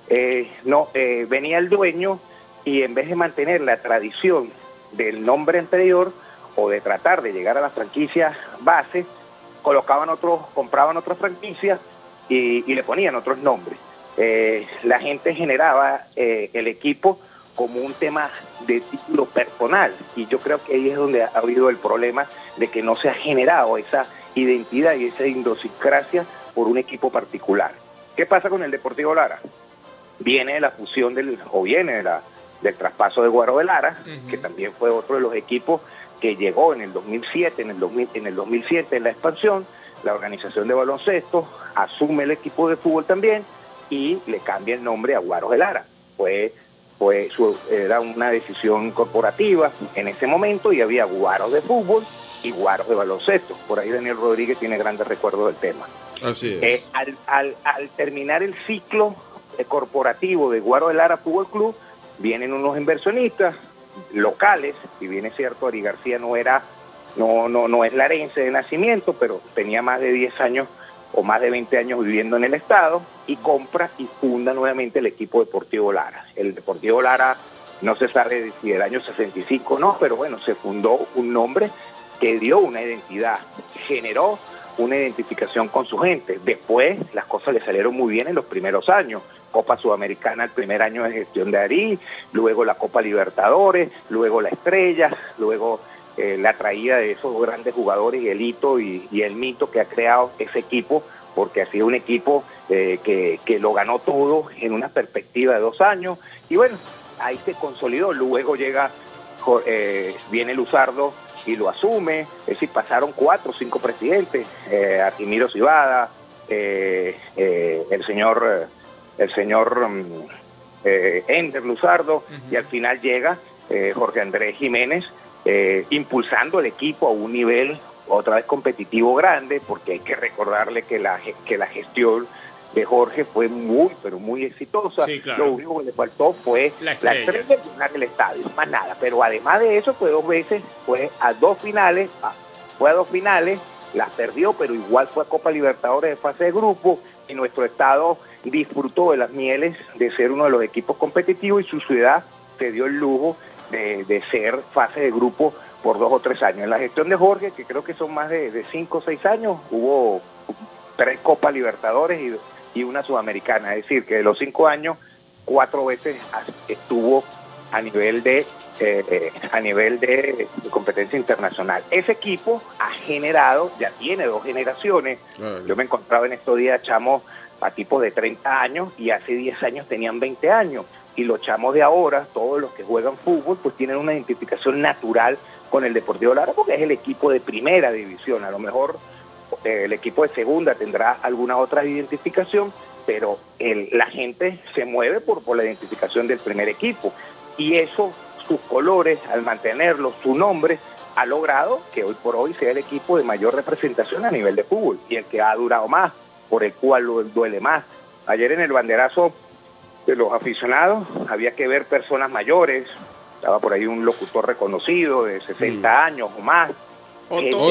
Venía el dueño y en vez de mantener la tradición del nombre anterior o de tratar de llegar a las franquicias base, compraban otras franquicias y le ponían otros nombres. La gente generaba el equipo como un tema de título personal, y yo creo que ahí es donde ha habido el problema de que no se ha generado esa identidad y esa idiosincrasia por un equipo particular. ¿Qué pasa con el Deportivo Lara? Viene de la fusión del traspaso de Guaro de Lara, que también fue otro de los equipos que llegó en el 2007, en el 2007 en la expansión. La organización de baloncesto asume el equipo de fútbol también y le cambia el nombre a Guaros de Lara. Era una decisión corporativa en ese momento, y había Guaros de fútbol y Guaros de baloncesto. Por ahí Daniel Rodríguez tiene grandes recuerdos del tema. Así es. Al terminar el ciclo corporativo de Guaros de Lara Fútbol Club, vienen unos inversionistas locales, y bien es cierto, Ari García no es larense de nacimiento, pero tenía más de 10 años o más de 20 años viviendo en el estado, y compra y funda nuevamente el equipo Deportivo Lara. El Deportivo Lara no se sabe si el año 65 o no, pero bueno, se fundó un nombre que dio una identidad, generó una identificación con su gente. Después las cosas le salieron muy bien en los primeros años. Copa Sudamericana el primer año de gestión de Ari, luego la Copa Libertadores, luego la Estrella, luego la traída de esos grandes jugadores y el hito y el mito que ha creado ese equipo, porque ha sido un equipo que lo ganó todo en una perspectiva de 2 años, y bueno, ahí se consolidó. Luego viene Luzardo y lo asume, es decir, pasaron 4 o 5 presidentes, Artimiro Civada, el señor Ender Luzardo, y al final llega Jorge Andrés Jiménez, impulsando el equipo a un nivel otra vez competitivo grande, porque hay que recordarle que la gestión de Jorge fue muy, pero muy exitosa. Sí, claro. Lo único que le faltó fue la estrella de llenar el estadio, más nada. Pero además de eso, fue 2 veces, fue a dos finales, las perdió, pero igual fue a Copa Libertadores de fase de grupo, y nuestro estado disfrutó de las mieles de ser uno de los equipos competitivos, y su ciudad se dio el lujo de ser fase de grupo por 2 o 3 años. En la gestión de Jorge, que creo que son más de 5 o 6 años, hubo 3 Copas Libertadores y una Sudamericana, es decir, que de los 5 años, 4 veces estuvo a nivel de competencia internacional. Ese equipo ha generado, ya tiene 2 generaciones. Yo me encontraba en estos días chamos a tipos de 30 años, y hace 10 años tenían 20 años. Y los chamos de ahora, todos los que juegan fútbol, pues tienen una identificación natural con el Deportivo Lara, porque es el equipo de primera división. A lo mejor el equipo de segunda tendrá alguna otra identificación, pero la gente se mueve por la identificación del primer equipo. Y eso, sus colores, al mantenerlos, su nombre, ha logrado que hoy por hoy sea el equipo de mayor representación a nivel de fútbol, y el que ha durado más, por el cual duele más. Ayer en el banderazo de los aficionados había que ver personas mayores, estaba por ahí un locutor reconocido de 60 años o más. Otto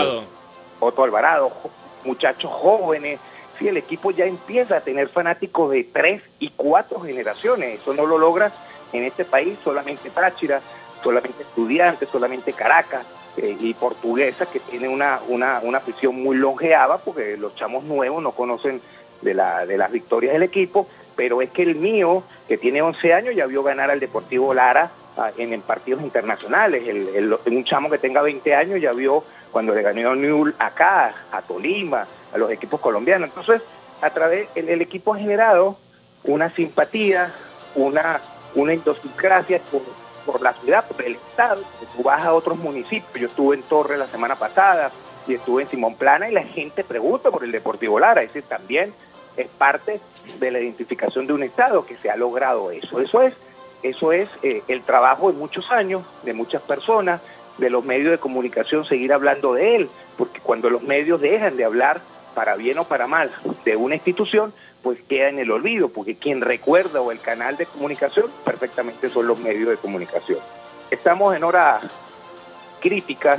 Alvarado, muchachos jóvenes. Sí, el equipo ya empieza a tener fanáticos de 3 y 4 generaciones. Eso no lo logra en este país solamente Táchira, solamente Estudiantes, solamente Caracas y Portuguesa, que tiene una afición muy longeada, porque los chamos nuevos no conocen de las victorias del equipo. Pero es que el mío, que tiene 11 años, ya vio ganar al Deportivo Lara en partidos internacionales. Un chamo que tenga 20 años ya vio cuando le ganó a Newell's acá, a Tolima, a los equipos colombianos. Entonces, a través el equipo ha generado una simpatía, una idiosincrasia por la ciudad, por el estado. Tú vas a otros municipios. Yo estuve en Torres la semana pasada y estuve en Simón Plana, y la gente pregunta por el Deportivo Lara. Es decir, también es parte de la identificación de un estado que se ha logrado eso. Eso es el trabajo de muchos años, de muchas personas, de los medios de comunicación, seguir hablando de él, porque cuando los medios dejan de hablar, para bien o para mal, de una institución, pues queda en el olvido, porque quien recuerda, o el canal de comunicación, perfectamente son los medios de comunicación. Estamos en horas críticas.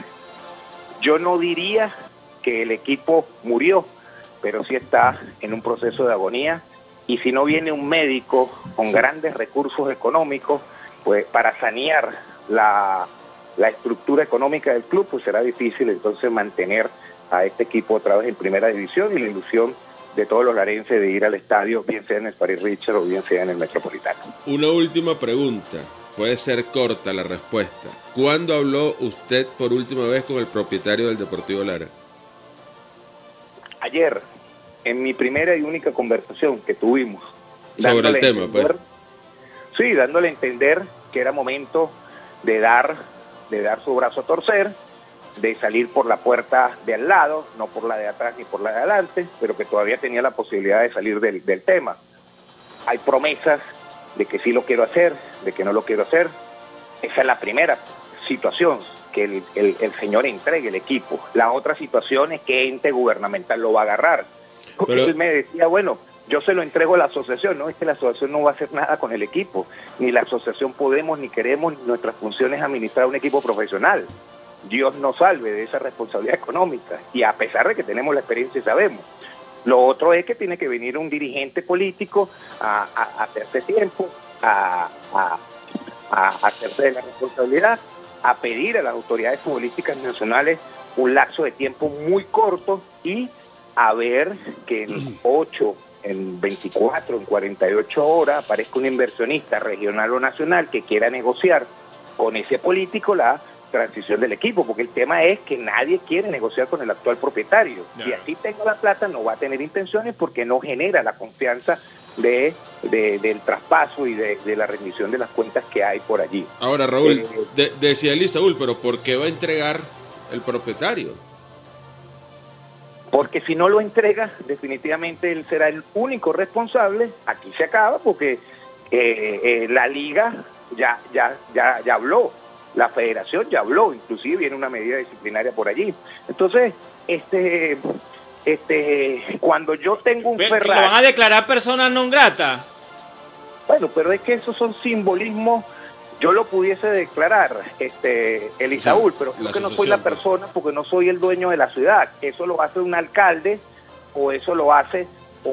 Yo no diría que el equipo murió, pero sí está en un proceso de agonía, y si no viene un médico con grandes recursos económicos, pues para sanear la estructura económica del club, pues será difícil entonces mantener a este equipo otra vez en primera división, y la ilusión de todos los larenses de ir al estadio, bien sea en el Paris Richard o bien sea en el Metropolitano. Una última pregunta, puede ser corta la respuesta. ¿Cuándo habló usted por última vez con el propietario del Deportivo Lara? Ayer, en mi primera y única conversación que tuvimos. Sobre el tema, pues. Sí, dándole a entender que era momento de dar su brazo a torcer, de salir por la puerta de al lado, no por la de atrás ni por la de adelante, pero que todavía tenía la posibilidad de salir del tema. Hay promesas de que sí lo quiero hacer, de que no lo quiero hacer. Esa es la primera situación. que el señor entregue el equipo. La otra situación es que ente gubernamental lo va a agarrar. Porque él me decía, bueno, yo se lo entrego a la asociación. No, es que la asociación no va a hacer nada con el equipo. Ni la asociación podemos, ni queremos, ni nuestra función es administrar un equipo profesional. Dios nos salve de esa responsabilidad económica. Y a pesar de que tenemos la experiencia y sabemos. Lo otro es que tiene que venir un dirigente político a hacerse tiempo, a hacerse de la responsabilidad, a pedir a las autoridades futbolísticas nacionales un lapso de tiempo muy corto y a ver que en 8, en 24, en 48 horas aparezca un inversionista regional o nacional que quiera negociar con ese político la transición del equipo, porque el tema es que nadie quiere negociar con el actual propietario. No. Si así tenga la plata, no va a tener intenciones porque no genera la confianza del traspaso y de la rendición de las cuentas que hay por allí. Ahora, Raúl, decía Eli Saúl, pero ¿por qué va a entregar el propietario? Porque si no lo entrega, definitivamente él será el único responsable. Aquí se acaba porque la liga ya habló. La federación ya habló, inclusive viene una medida disciplinaria por allí. Entonces, cuando yo tengo un Ferrari... ¿Lo van a declarar persona non grata? Bueno, pero es que esos son simbolismos. Yo lo pudiese declarar, Elisaúl, pero yo que no soy la persona porque no soy el dueño de la ciudad. Eso lo hace un alcalde o eso lo hace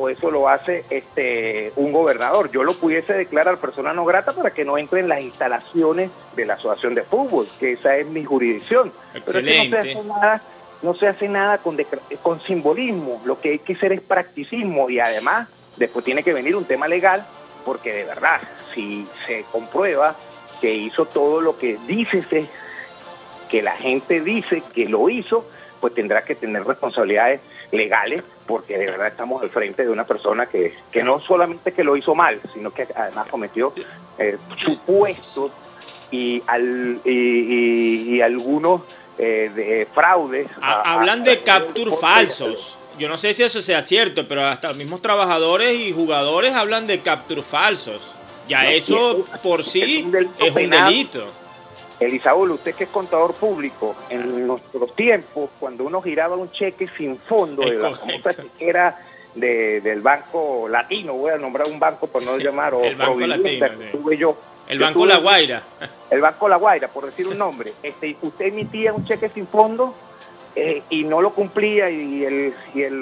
un gobernador. Yo lo pudiese declarar persona no grata para que no entre en las instalaciones de la asociación de fútbol, que esa es mi jurisdicción. Excelente. Pero es que no se hace nada con simbolismo. Lo que hay que hacer es practicismo y además después tiene que venir un tema legal, porque de verdad, si se comprueba que hizo todo lo que que la gente dice que lo hizo, pues tendrá que tener responsabilidades legales, porque de verdad estamos al frente de una persona que no solamente que lo hizo mal, sino que además cometió supuestos y algunos de fraudes. Hablan de capture falsos. Yo no sé si eso sea cierto, pero hasta los mismos trabajadores y jugadores hablan de capture falsos. Ya no, eso por sí es un delito. Elisaúl, usted que es contador público, en nuestros tiempos, cuando uno giraba un cheque sin fondo de la famosa chequera del Banco Latino, voy a nombrar un banco por no llamar, o el Banco Latino, tuve yo. El Banco La Guaira. El Banco La Guaira, por decir un nombre. Usted emitía un cheque sin fondo y no lo cumplía y el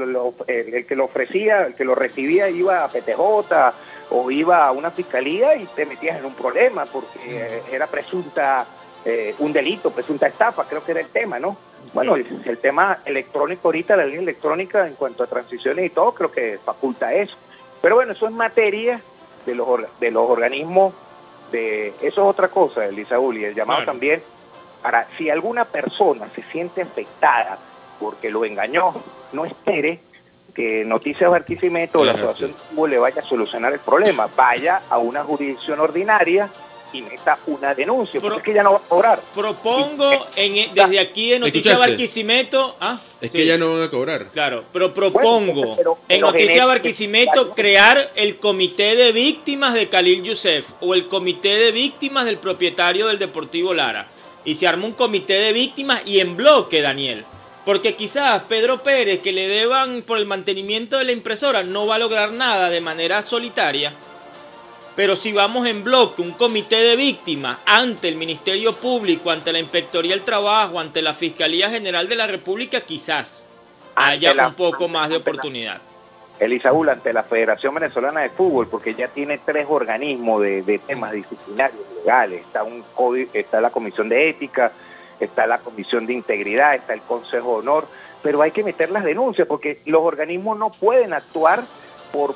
que lo ofrecía, el que lo recibía iba a PTJ o iba a una fiscalía y te metías en un problema porque era presunta un delito, presunta estafa, creo que era el tema, ¿no? Bueno, el tema electrónico ahorita, la ley electrónica en cuanto a transiciones y todo, creo que faculta eso. Pero bueno, eso es materia de los organismos, eso es otra cosa, Elisaúl, y el llamado también para si alguna persona se siente afectada porque lo engañó, no espere que Noticias Barquisimeto o la Asociación de Fútbol le vaya a solucionar el problema, vaya a una jurisdicción ordinaria y meta una denuncia, porque es que ya no va a cobrar. Propongo desde aquí en Noticias Barquisimeto... Es que ya no van a cobrar. Claro, pero propongo en Noticias Barquisimeto crear el comité de víctimas de Khalil Youssef o el comité de víctimas del propietario del Deportivo Lara. Y se arma un comité de víctimas y en bloque, Daniel. Porque quizás Pedro Pérez, que le deban por el mantenimiento de la impresora, no va a lograr nada de manera solitaria. Pero si vamos en bloque, un comité de víctimas ante el Ministerio Público, ante la Inspectoría del Trabajo, ante la Fiscalía General de la República, quizás haya un poco más de oportunidad. Elisaúl, ante la Federación Venezolana de Fútbol, porque ya tiene 3 organismos de temas disciplinarios legales. Está la Comisión de Ética, está la Comisión de Integridad, está el Consejo de Honor, pero hay que meter las denuncias, porque los organismos no pueden actuar por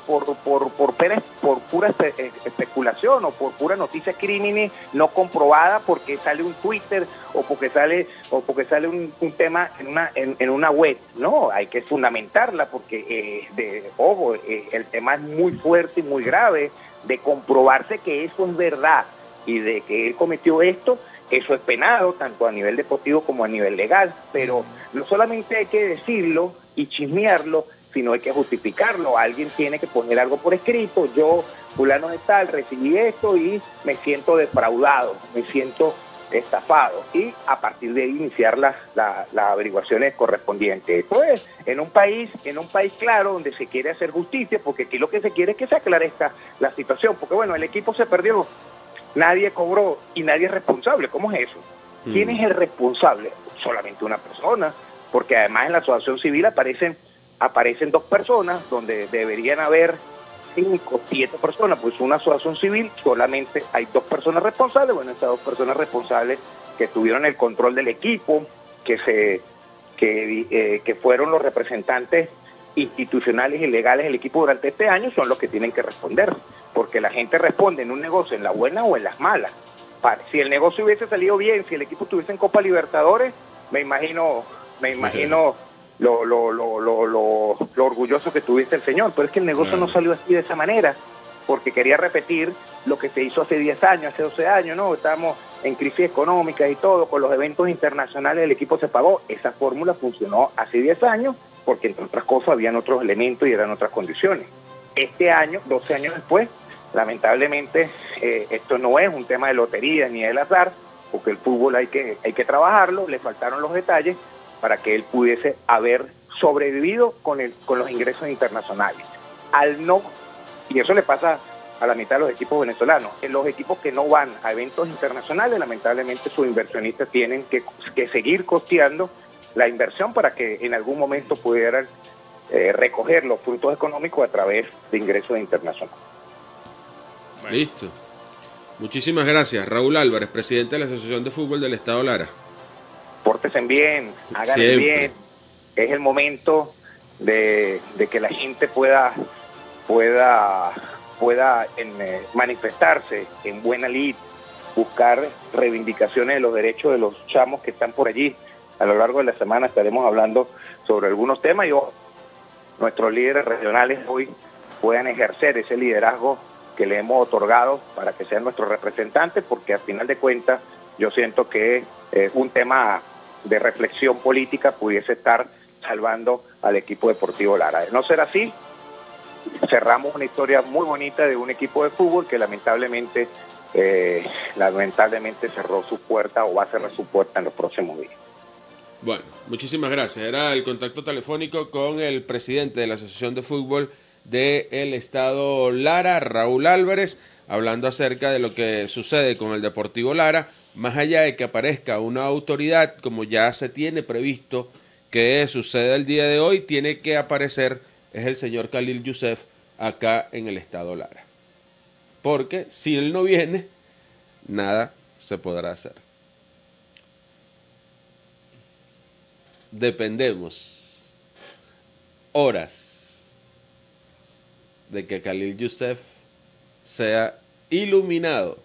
pura especulación o por pura noticia crímenes no comprobada porque sale un Twitter o porque sale un tema en una web. No, hay que fundamentarla porque el tema es muy fuerte y muy grave. De comprobarse que eso es verdad y de que él cometió esto, eso es penado tanto a nivel deportivo como a nivel legal, pero no solamente hay que decirlo y chismearlo, sino hay que justificarlo. Alguien tiene que poner algo por escrito. Yo, fulano de tal, recibí esto y me siento defraudado, me siento estafado y a partir de ahí iniciar las averiguaciones correspondientes. Pues en un país claro donde se quiere hacer justicia, porque aquí lo que se quiere es que se aclarezca la situación, porque bueno, el equipo se perdió, nadie cobró y nadie es responsable. ¿Cómo es eso? ¿Quién es el responsable? Solamente una persona, porque además en la asociación civil aparecen 2 personas donde deberían haber 5, 7 personas, pues una asociación civil, solamente hay 2 personas responsables. Bueno, esas 2 personas responsables que tuvieron el control del equipo, que fueron los representantes institucionales y legales del equipo durante este año, son los que tienen que responder, porque la gente responde en un negocio en la buena o en las malas. Si el negocio hubiese salido bien, si el equipo estuviese en Copa Libertadores, me imagino lo orgulloso que tuviese el señor, pero es que el negocio no salió así de esa manera, porque quería repetir lo que se hizo hace 10 años, hace 12 años, ¿no? Estábamos en crisis económica y todo, con los eventos internacionales el equipo se pagó. Esa fórmula funcionó hace 10 años, porque entre otras cosas habían otros elementos y eran otras condiciones. Este año, 12 años después, lamentablemente esto no es un tema de lotería ni del azar, porque el fútbol hay que trabajarlo, le faltaron los detalles para que él pudiese haber sobrevivido con los ingresos internacionales. Y eso le pasa a la mitad de los equipos venezolanos. En los equipos que no van a eventos internacionales, lamentablemente sus inversionistas tienen que seguir costeando la inversión para que en algún momento pudieran recoger los frutos económicos a través de ingresos internacionales. Bueno. Listo. Muchísimas gracias. Raúl Álvarez, presidente de la Asociación de Fútbol del Estado Lara. Pórtense bien, háganle bien. Es el momento de que la gente pueda manifestarse en buena lid, buscar reivindicaciones de los derechos de los chamos que están por allí. A lo largo de la semana estaremos hablando sobre algunos temas y nuestros líderes regionales hoy puedan ejercer ese liderazgo que le hemos otorgado para que sean nuestros representantes, porque al final de cuentas yo siento que un tema de reflexión política pudiese estar salvando al equipo deportivo Lara. De no ser así, cerramos una historia muy bonita de un equipo de fútbol que lamentablemente cerró su puerta o va a cerrar su puerta en los próximos días. Bueno, muchísimas gracias. Era el contacto telefónico con el presidente de la Asociación de Fútbol del Estado Lara, Raúl Álvarez, hablando acerca de lo que sucede con el Deportivo Lara, más allá de que aparezca una autoridad, como ya se tiene previsto que suceda el día de hoy, tiene que aparecer es el señor Khalil Youssef acá en el Estado Lara. Porque si él no viene, nada se podrá hacer. Dependemos horas de que Khalil Youssef sea iluminado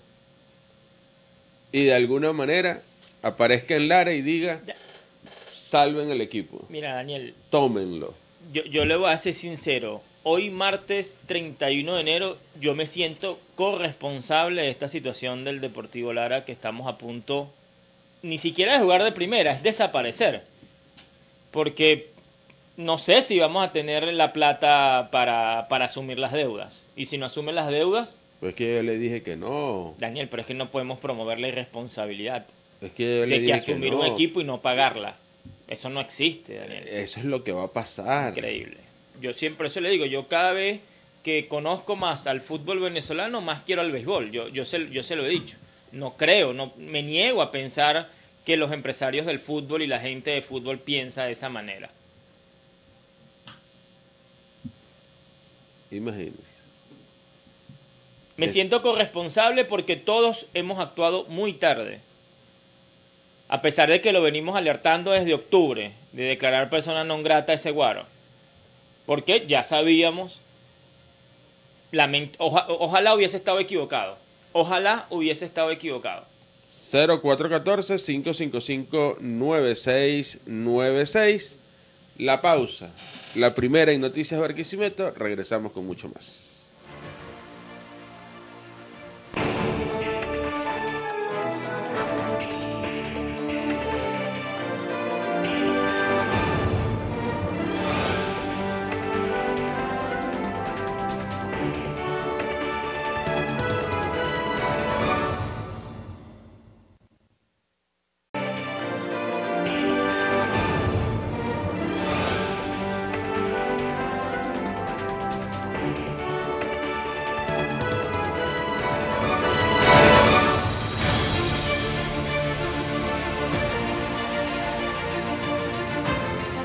y de alguna manera aparezca en Lara y diga: salven el equipo. Mira, Daniel, tómenlo. Yo le voy a ser sincero. Hoy martes 31 de enero yo me siento corresponsable de esta situación del Deportivo Lara, que estamos a punto ni siquiera de jugar de primera, es desaparecer. Porque no sé si vamos a tener la plata para asumir las deudas. Y si no asumen las deudas... Pues que yo le dije que no. Daniel, pero es que no podemos promover la irresponsabilidad es que yo le de dije que asumir que no. Un equipo y no pagarla. Eso no existe, Daniel. Eso es lo que va a pasar. Increíble. Yo siempre eso le digo, yo cada vez que conozco más al fútbol venezolano, más quiero al béisbol. Yo se lo he dicho. No creo, no me niego a pensar que los empresarios del fútbol y la gente de fútbol piensa de esa manera. Imagínese. Me siento corresponsable porque todos hemos actuado muy tarde. A pesar de que lo venimos alertando desde octubre, de declarar persona non grata a ese Guaro. Porque ya sabíamos, ojalá hubiese estado equivocado. Ojalá hubiese estado equivocado. 0414-555-9696. La pausa. La primera en Noticias Barquisimeto. Regresamos con mucho más.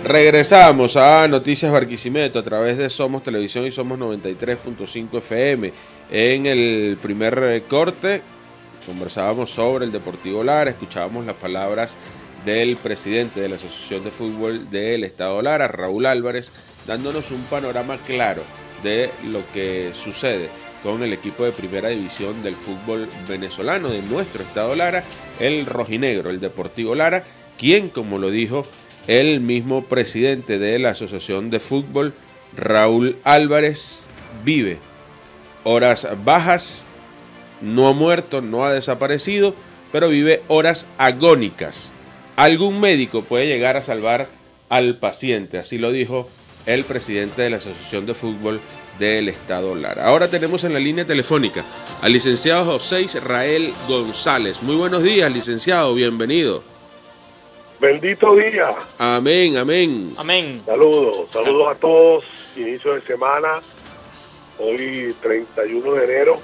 Regresamos a Noticias Barquisimeto a través de Somos Televisión y Somos 93.5 FM. En el primer corte conversábamos sobre el Deportivo Lara, escuchábamos las palabras del presidente de la Asociación de Fútbol del Estado Lara, Raúl Álvarez, dándonos un panorama claro de lo que sucede con el equipo de primera división del fútbol venezolano de nuestro Estado Lara, el rojinegro, el Deportivo Lara, quien, como lo dijo el mismo presidente de la Asociación de Fútbol, Raúl Álvarez, vive horas bajas, no ha muerto, no ha desaparecido, pero vive horas agónicas. Algún médico puede llegar a salvar al paciente, así lo dijo el presidente de la Asociación de Fútbol del Estado Lara. Ahora tenemos en la línea telefónica al licenciado José Israel González. Muy buenos días, licenciado, bienvenido. Bendito día. Amén, amén. Amén. Saludos a todos. Inicio de semana, hoy 31 de enero.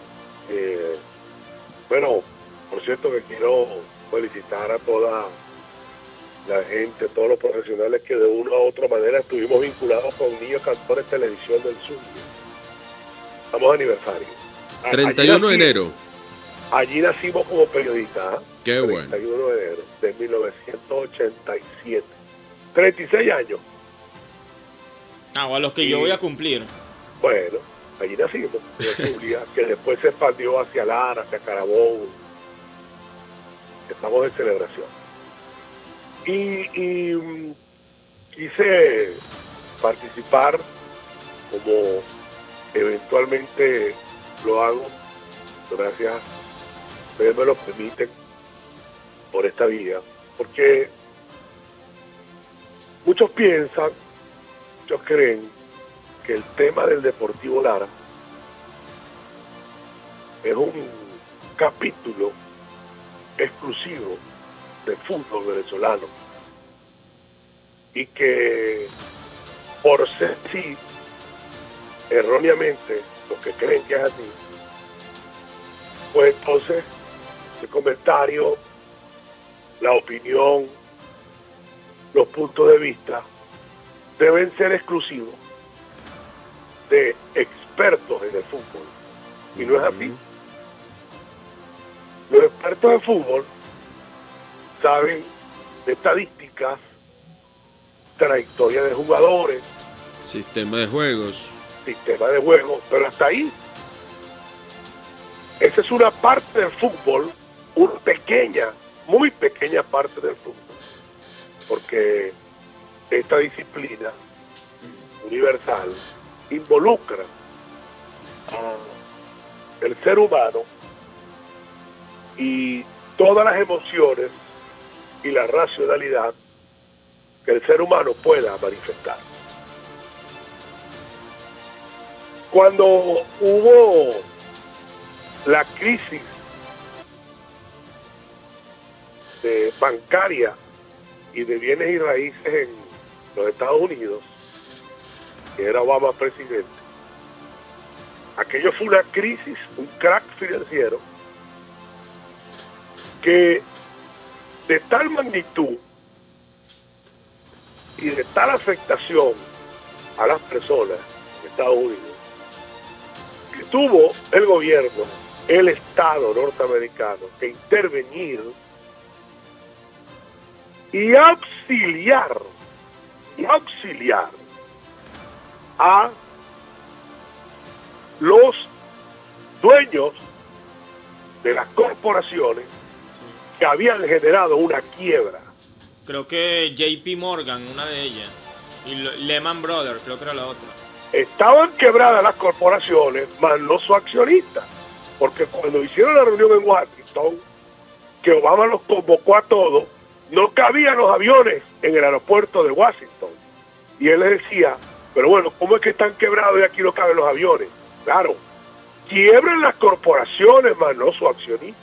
Bueno, por cierto que quiero felicitar a toda la gente, todos los profesionales que de una u otra manera estuvimos vinculados con Niños Cantores Televisión del Sur. Estamos de aniversario. 31 de enero. Allí nacimos como periodistas. ¿eh? Qué bueno. 31 de enero de 1987. 36 años. O a los que yo voy a cumplir. Bueno, allí nacimos. Que después se expandió hacia Lara, hacia Carabobo. Estamos en celebración. Y quise participar, como eventualmente lo hago, gracias, ustedes me lo permiten, por esta vía, porque muchos piensan, muchos creen que el tema del Deportivo Lara es un capítulo exclusivo del fútbol venezolano y que por ser así, erróneamente, los que creen que es así, pues entonces el comentario, la opinión, los puntos de vista deben ser exclusivos de expertos en el fútbol. Y no es así. Los expertos en fútbol saben de estadísticas, trayectoria de jugadores, sistema de juegos, pero hasta ahí. Esa es una parte del fútbol, una pequeña, muy pequeña parte del fútbol, porque esta disciplina universal involucra al ser humano y todas las emociones y la racionalidad que el ser humano pueda manifestar. Cuando hubo la crisis bancaria y de bienes y raíces en los Estados Unidos, que era Obama presidente, aquello fue una crisis, un crack financiero que de tal magnitud y de tal afectación a las personas en Estados Unidos, que tuvo el gobierno, el Estado norteamericano, que intervenir y auxiliar a los dueños de las corporaciones que habían generado una quiebra. Creo que JP Morgan, una de ellas, y Lehman Brothers, creo que era la otra. Estaban quebradas las corporaciones, más no sus accionistas, porque cuando hicieron la reunión en Washington, que Obama los convocó a todos, no cabían los aviones en el aeropuerto de Washington. Y él les decía, pero bueno, ¿cómo es que están quebrados y aquí no caben los aviones? Claro, quiebran las corporaciones, más no sus accionistas.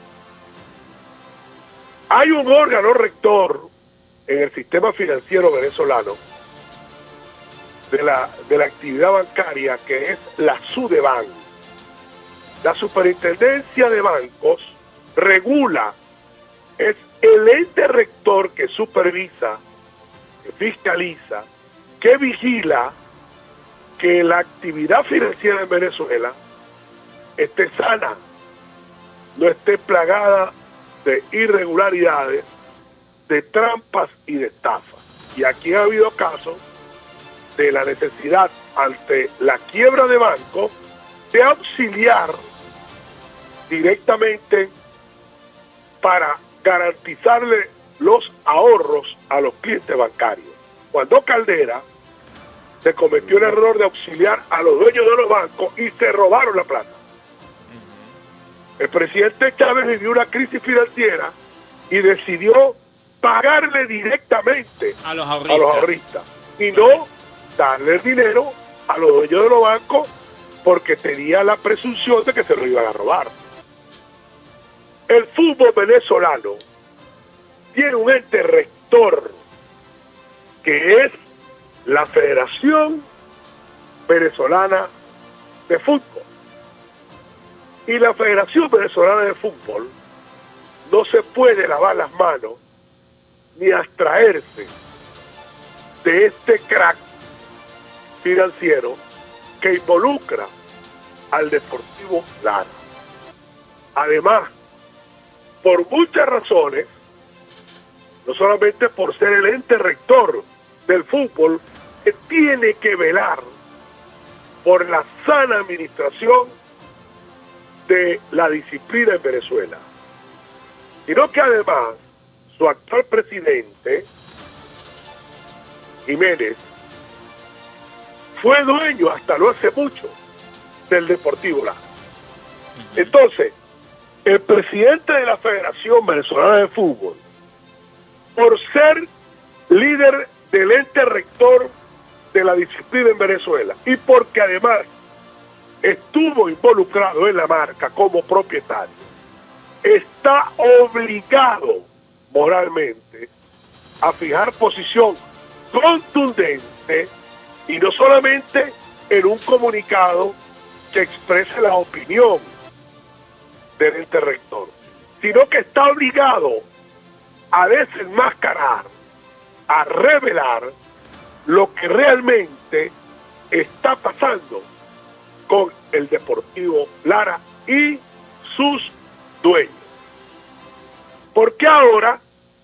Hay un órgano rector en el sistema financiero venezolano de la actividad bancaria, que es la SUDEBAN. La Superintendencia de Bancos regula, es el ente rector que supervisa, que fiscaliza, que vigila que la actividad financiera en Venezuela esté sana, no esté plagada de irregularidades, de trampas y de estafas. Y aquí ha habido casos de la necesidad ante la quiebra de bancos de auxiliar directamente para garantizarle los ahorros a los clientes bancarios. Cuando Caldera se cometió el error de auxiliar a los dueños de los bancos y se robaron la plata. El presidente Chávez vivió una crisis financiera y decidió pagarle directamente A los ahorristas y no darle el dinero a los dueños de los bancos porque tenía la presunción de que se lo iban a robar. El fútbol venezolano tiene un ente rector que es la Federación Venezolana de Fútbol. Y la Federación Venezolana de Fútbol no se puede lavar las manos ni abstraerse de este crack financiero que involucra al Deportivo Lara. Además, por muchas razones, no solamente por ser el ente rector del fútbol, que tiene que velar por la sana administración de la disciplina en Venezuela, sino que además su actual presidente, Jiménez, fue dueño hasta no hace mucho del Deportivo Lara. Entonces, el presidente de la Federación Venezolana de Fútbol, por ser líder del ente rector de la disciplina en Venezuela y porque además estuvo involucrado en la marca como propietario, está obligado moralmente a fijar posición contundente y no solamente en un comunicado que exprese la opinión del ente rector, sino que está obligado a desenmascarar, a revelar lo que realmente está pasando con el Deportivo Lara y sus dueños. Porque ahora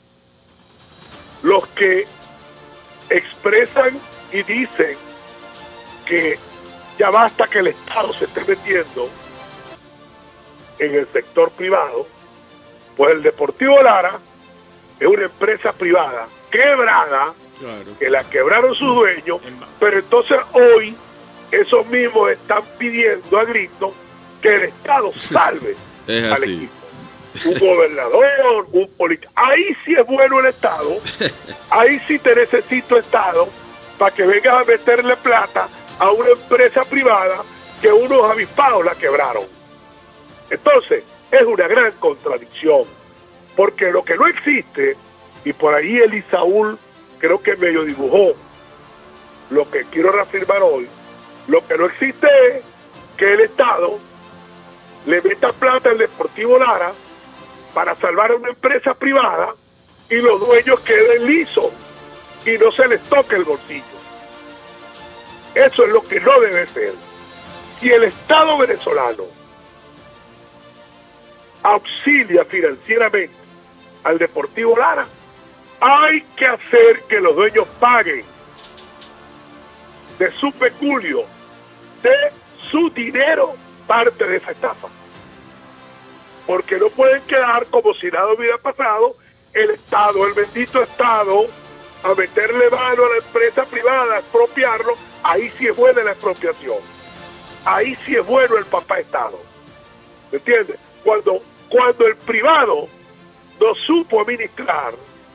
los que expresan y dicen que ya basta que el Estado se esté metiendo en el sector privado, pues el Deportivo Lara es una empresa privada quebrada, Claro. que la quebraron sus dueños, pero entonces hoy esos mismos están pidiendo a gritos que el Estado salve Es al así. equipo. Un gobernador, un político. Ahí sí es bueno el Estado, ahí sí te necesito Estado para que vengas a meterle plata a una empresa privada que unos avispados la quebraron. Entonces, es una gran contradicción, porque lo que no existe, y por ahí Elisaúl creo que medio dibujó lo que quiero reafirmar hoy, lo que no existe es que el Estado le meta plata al Deportivo Lara para salvar a una empresa privada y los dueños queden lisos y no se les toque el bolsillo. Eso es lo que no debe ser. Si el Estado venezolano auxilia financieramente al Deportivo Lara, hay que hacer que los dueños paguen de su peculio, de su dinero, parte de esa estafa. Porque no pueden quedar como si nada hubiera pasado, el Estado, el bendito Estado, a meterle mano a la empresa privada, a expropiarlo. Ahí sí es buena la expropiación. Ahí sí es bueno el papá Estado. ¿Me entiendes? Cuando el privado no supo administrar,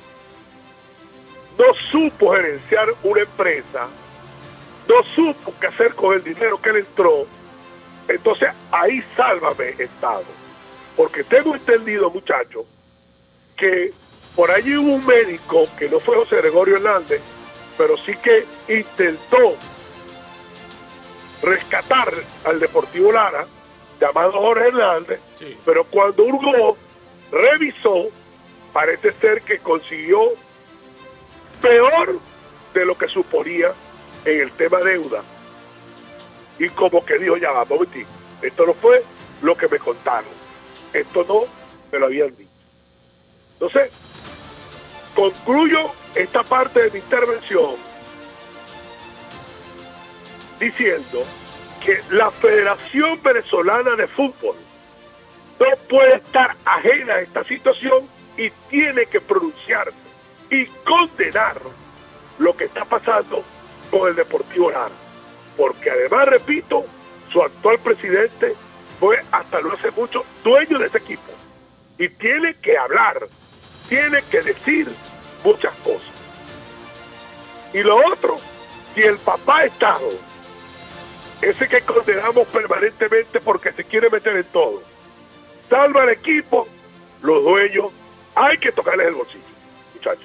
no supo gerenciar una empresa, no supo qué hacer con el dinero que le entró, entonces ahí sálvame, Estado. Porque tengo entendido, muchachos, que por allí hubo un médico, que no fue José Gregorio Hernández, pero sí que intentó rescatar al Deportivo Lara, llamado Jorge Hernández, Sí. pero cuando hurgó, revisó, parece ser que consiguió peor de lo que suponía en el tema deuda. Y como que dijo, ya vamos, esto no fue lo que me contaron, esto no me lo habían dicho. Entonces, concluyo esta parte de mi intervención diciendo que la Federación Venezolana de Fútbol no puede estar ajena a esta situación y tiene que pronunciarse y condenar lo que está pasando con el Deportivo Lara. Porque además, repito, su actual presidente fue hasta no hace mucho dueño de ese equipo. Y tiene que hablar, tiene que decir muchas cosas. Y lo otro, si el papá Estado, ese que condenamos permanentemente porque se quiere meter en todo, salva al equipo, los dueños, hay que tocarles el bolsillo, muchachos.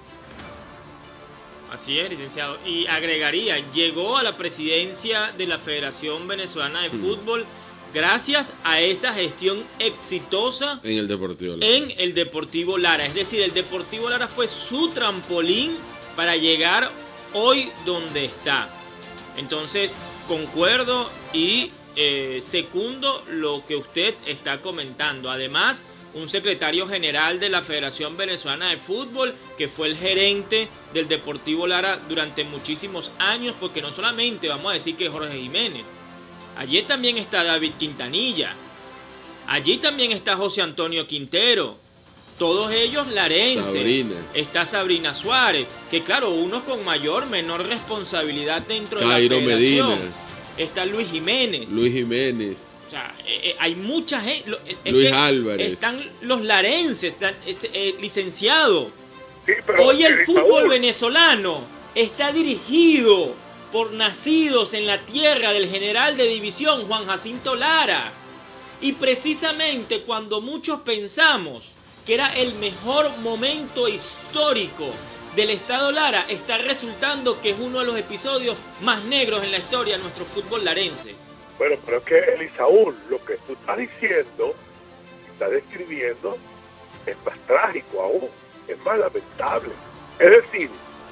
Así es, licenciado. Y agregaría, llegó a la presidencia de la Federación Venezolana de Fútbol gracias a esa gestión exitosa en el Deportivo Lara. En el Deportivo Lara. Es decir, el Deportivo Lara fue su trampolín para llegar hoy donde está. Entonces, concuerdo y secundo lo que usted está comentando. Además, un secretario general de la Federación Venezolana de Fútbol, que fue el gerente del Deportivo Lara durante muchísimos años, porque no solamente vamos a decir que Jorge Jiménez, allí también está David Quintanilla, allí también está José Antonio Quintero, todos ellos larenses. Sabrina. Está Sabrina Suárez, que claro, unos con mayor, menor responsabilidad dentro Cairo de la federación. Medina. Está Luis Jiménez. O sea, hay mucha gente. Luis Álvarez. Están los larenses, licenciado. Sí, pero hoy el fútbol venezolano está dirigido por nacidos en la tierra del general de división Juan Jacinto Lara. Y precisamente cuando muchos pensamos que era el mejor momento histórico del Estado Lara, está resultando que es uno de los episodios más negros en la historia de nuestro fútbol larense. Bueno, pero es que, Elisaúl, lo que tú estás diciendo, estás describiendo, es más trágico aún, es más lamentable. Es decir,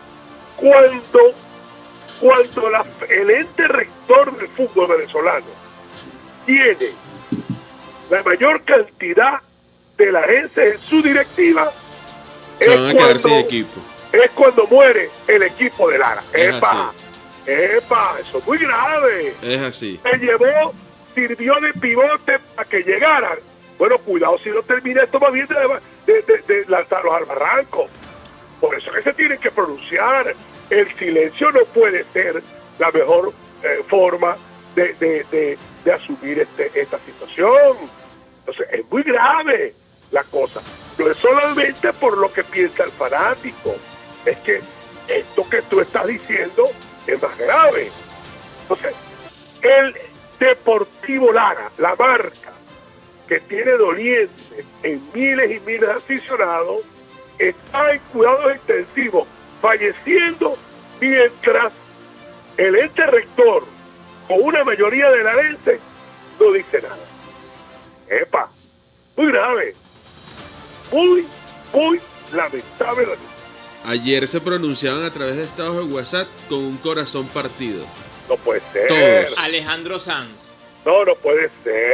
cuando el ente rector del fútbol venezolano tiene la mayor cantidad de la gente en su directiva, se van a quedar sin equipo. Es cuando muere el equipo de Lara. Es ¡Epa! ¡Epa! Eso es muy grave. Es así. Se llevó, sirvió de pivote para que llegaran. Bueno, cuidado si no termina esto más bien de lanzarlos al barranco. Por eso es que se tienen que pronunciar. El silencio no puede ser la mejor forma de asumir esta situación. Entonces, es muy grave la cosa. No es solamente por lo que piensa el fanático. Es que esto que tú estás diciendo es más grave. Entonces, el Deportivo Lara, la marca que tiene dolientes en miles y miles de aficionados, está en cuidados intensivos, falleciendo, mientras el ente rector, con una mayoría de larenses, no dice nada. ¡Epa! Muy grave. Muy, muy lamentable. Ayer se pronunciaban a través de estados de WhatsApp con un corazón partido. No puede ser. Todos. Alejandro Sanz. No puede ser.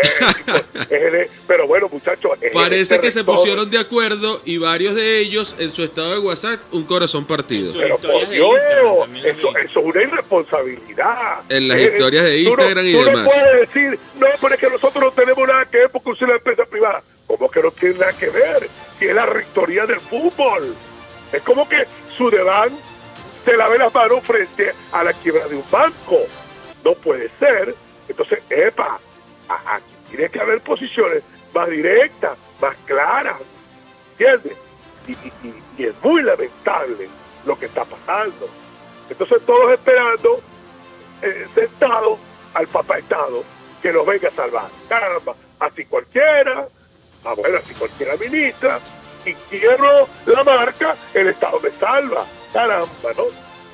Pero bueno, muchachos. Parece que se pusieron de acuerdo y varios de ellos en su estado de WhatsApp un corazón partido. Pero por Dios, eso es una irresponsabilidad. En las historias de Instagram y demás. Tú no puedes decir, no, pero es que nosotros no tenemos nada que ver porque usted es una empresa privada. ¿Cómo que no tiene nada que ver? Si es la rectoría del fútbol. Es como que Sudeban se lave las manos frente a la quiebra de un banco. No puede ser. Entonces, aquí tiene que haber posiciones más directas, más claras, ¿entiendes? Y es muy lamentable lo que está pasando. Entonces, todos esperando, sentados al papá Estado, que nos venga a salvar. Caramba, así cualquiera, así cualquiera ministra, y quiebro la marca, el Estado me salva. Caramba, ¿no?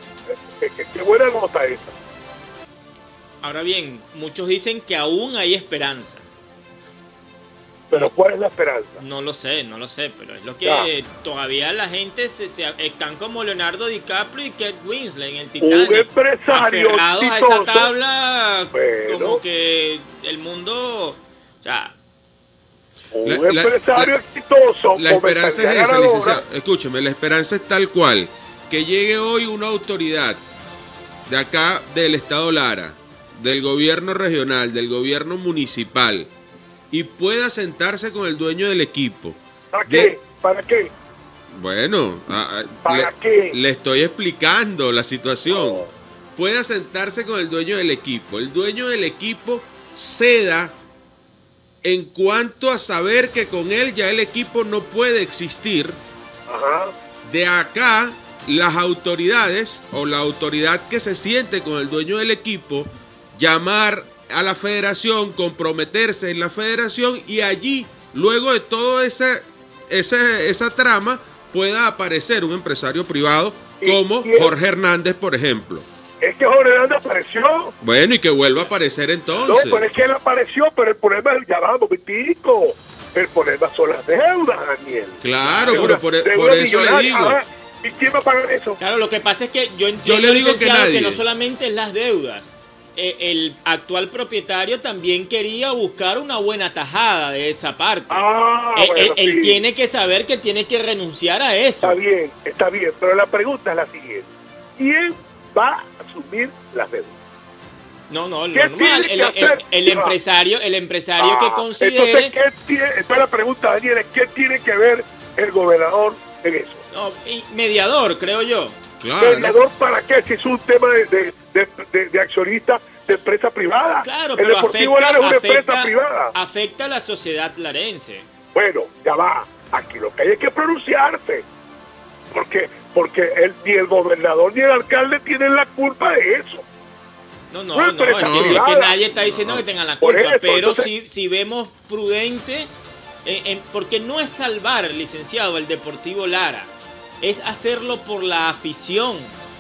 Qué buena nota esa. Ahora bien, muchos dicen que aún hay esperanza. Pero ¿cuál es la esperanza? No lo sé, pero es lo que Ya. todavía la gente están como Leonardo DiCaprio y Kate Winslet en el Titanic. Un empresario aferrados a esa exitoso. tabla, Bueno. como que el mundo, o sea, Un La- empresario exitoso. La con esperanza es mentalidad esa, ganadora. licenciado. Escúcheme, la esperanza es tal cual. Que llegue hoy una autoridad de acá del Estado Lara, del gobierno regional, del gobierno municipal, y pueda sentarse con el dueño del equipo. ¿Para De- qué? ¿Para qué? Bueno, ¿Para qué? le estoy explicando la situación. Oh. Pueda sentarse con el dueño del equipo. El dueño del equipo ceda en cuanto a saber que con él ya el equipo no puede existir. Ajá. De acá, las autoridades o la autoridad que se siente con el dueño del equipo, llamar a la federación, comprometerse en la federación y allí, luego de todo esa trama, pueda aparecer un empresario privado como ¿Y Jorge Hernández, por ejemplo. Es que Jorge Hernández apareció. Bueno, y que vuelva a aparecer No, entonces. pero es que él apareció, pero el problema es, ya va, un momentico. El problema son las deudas, Daniel. Claro, Deudas- por eso deudas le millonarias, digo. ajá. ¿Y quién va a pagar eso? claro, lo que pasa es que yo entiendo, le digo que licenciado, nadie. no solamente es las deudas. El actual propietario también quería buscar una buena tajada de esa parte. Bueno, Él sí. tiene que saber que tiene que renunciar a eso. Está bien, pero la pregunta es la siguiente. ¿Quién va a asumir las deudas? No, ¿Qué normal. tiene que hacer? El empresario que considere. Entonces, entonces la pregunta, Daniel, es ¿qué tiene que ver el gobernador en eso? No, y mediador, creo yo. Claro. ¿Mediador para qué? Si es un tema de accionista de empresa privada. Claro, el pero Deportivo Lara es una empresa privada. afecta a la sociedad larense. Bueno, ya va. Aquí lo que hay es que pronunciarse. Porque ni el gobernador ni el alcalde tienen la culpa de eso. No, Una es empresa que privada. nadie está diciendo que tengan la Por culpa, eso, pero entonces- si vemos prudente, porque no es salvar, licenciado, el Deportivo Lara, es hacerlo por la afición,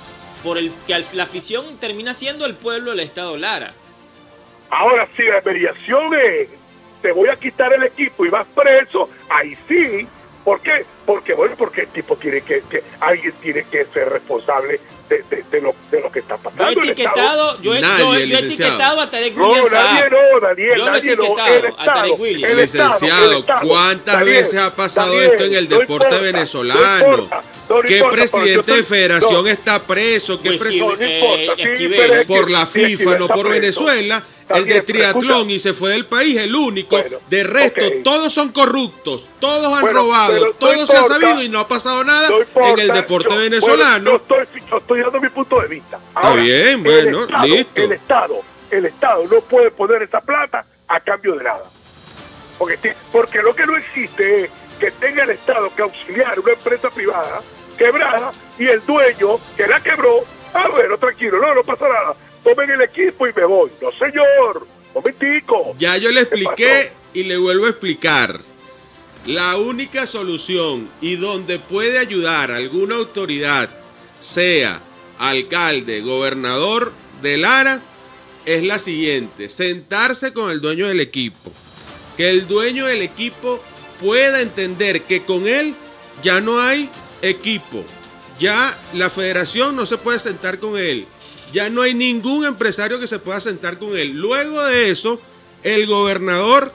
la afición termina siendo el pueblo del Estado Lara. Ahora, si la mediación es, te voy a quitar el equipo y vas preso, ahí sí. ¿Por qué? Porque el tipo tiene alguien tiene que ser responsable de lo que está pasando. Yo he etiquetado, yo he Nadie, etiquetado a Tarek No, Williams. nadie no, Daniel. Yo lo he nadie no. etiquetado El a Estado, Tarek Williams. el Licenciado, Estado, ¿cuántas Daniel, veces ha pasado Daniel, esto en el no deporte importa, venezolano? no importa, no ¿Qué importa, pero yo presidente de estoy- federación no. está preso? ¿Qué Pues, presidente? No importa, sí, Esquivel. pero es que- Por la sí, FIFA, Esquivel no está por preso. Venezuela, Está el de bien, pero triatlón escucha. y se fue del país, el único. Bueno, De resto, ok. todos son corruptos, todos han Bueno, robado, pero no todo se ha importa. sabido y no ha pasado nada No importa, en el deporte yo- venezolano. bueno, yo estoy dando mi punto de vista. Bien, el bueno, Estado, listo. El Estado no puede poner esa plata a cambio de nada. Porque lo que no existe es que tenga el Estado que auxiliar una empresa privada quebrada y el dueño que la quebró, bueno, tranquilo, no pasa nada. Tomen el equipo y me voy. No, señor, momentico. Ya yo le ¿Qué expliqué pasó? y le vuelvo a explicar. La única solución y donde puede ayudar alguna autoridad, sea alcalde, gobernador de Lara, es la siguiente: sentarse con el dueño del equipo. Que el dueño del equipo pueda entender que con él ya no hay equipo. Ya la federación no se puede sentar con él. Ya no hay ningún empresario que se pueda sentar con él. Luego de eso, el gobernador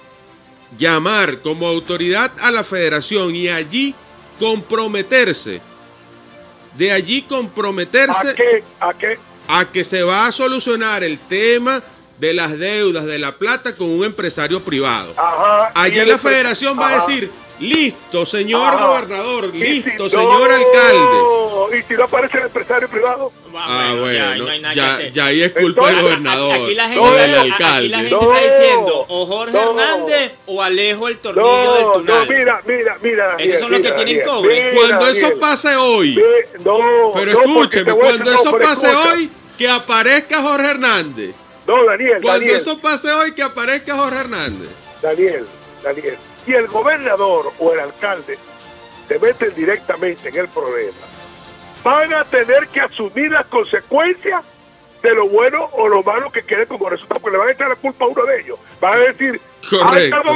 llamar como autoridad a la federación y allí comprometerse. De allí comprometerse ¿A qué? a que se va a solucionar el tema de las deudas de la plata con un empresario privado. Ajá. Allí y el la empre- federación va a Ajá. decir: listo, señor Ajá. gobernador, Y listo, si señor no- alcalde. ¿Y si no aparece el empresario privado? Ya no hay nada que hacer. ya ahí es culpa del Entonces, gobernador Aquí la o gente, del No, aquí alcalde. la gente No, está diciendo o Jorge no. Hernández o Alejo el tornillo del No, tunal. mira. Daniel, Esos son los que mira, tienen Daniel, cobre. mira, Cuando eso Daniel. pase hoy, No, pero no, porque escúcheme, te voy a cuando decir- eso no, pero pase escucha. hoy, que aparezca Jorge Hernández. No, Daniel, Cuando eso pase hoy, que aparezca Jorge Hernández. Daniel. Si el gobernador o el alcalde se meten directamente en el problema, van a tener que asumir las consecuencias de lo bueno o lo malo que quede como resultado, porque le van a echar la culpa a uno de ellos. Van a decir, Correcto. "Ay, está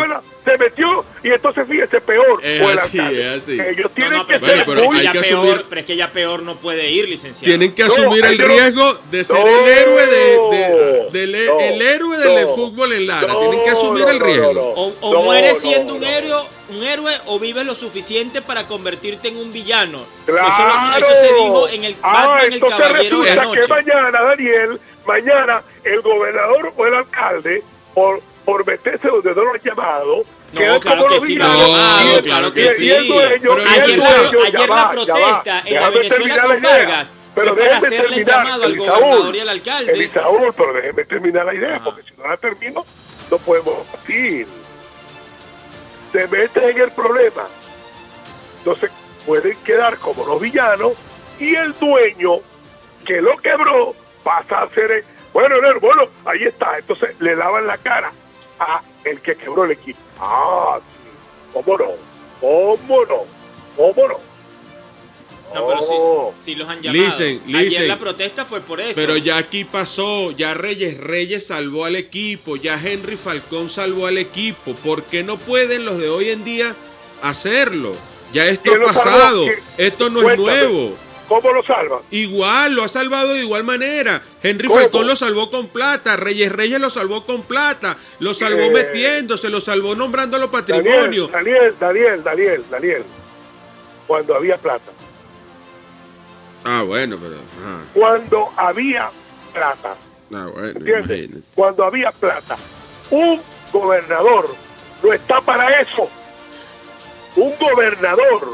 se metió y entonces fíjese peor. Es o el así, alcalde. es así. Ellos tienen que pero ser bueno, muy... hay ya que peor, asumir- pero es que ya peor no puede ir, licenciado. Tienen que No, asumir el ellos no- riesgo de ser No, el héroe no, el héroe del no, fútbol en Lara. no, Tienen que asumir no, el no, riesgo. no, O no, mueres no, siendo no. un héroe o vives lo suficiente para convertirte en un villano. ¡Claro! Eso se dijo en el Batman, el entonces Caballero de la resulta que Noche. mañana el gobernador o el alcalde, por meterse donde no lo han llamado, No, quedan claro como que los sí, villanos. no, Y el- claro que y el sí. dueño- Pero y el Ayer dueño- la ya va, protesta en la déjame Venezuela terminar con la idea. Vargas Pero fue para déjeme hacerle el terminar, llamado al Elisaúl. gobernador y al alcalde. Elisaúl, pero déjeme terminar la idea, Ajá. porque si no la termino, no podemos ir. Se meten en el problema. Entonces pueden quedar como los villanos y el dueño que lo quebró pasa a ser bueno, ahí está. Entonces le lavan la cara a el que quebró el equipo. Ah, sí. ¿Cómo no? ¿Cómo no? ¿Cómo no? No, pero Oh. sí los han llamado. Listen. Ayer la protesta fue por eso. Pero ya aquí pasó, ya Reyes salvó al equipo, ya Henry Falcón salvó al equipo. ¿Por qué no pueden los de hoy en día hacerlo? Ya esto ¿Quién ha lo salvó? pasado, ¿Quién? esto no Cuéntame. es nuevo. ¿Cómo lo salvan? Igual, lo ha salvado de igual manera. Henry ¿Cómo? Falcón lo salvó con plata, Reyes lo salvó con plata, lo salvó metiéndose, lo salvó nombrándolo patrimonio. Daniel, cuando había plata. Ah, bueno, pero... ajá. Cuando había plata. Ah, bueno, ¿Entiendes? imagínate. Cuando había plata. Un gobernador no está para eso. Un gobernador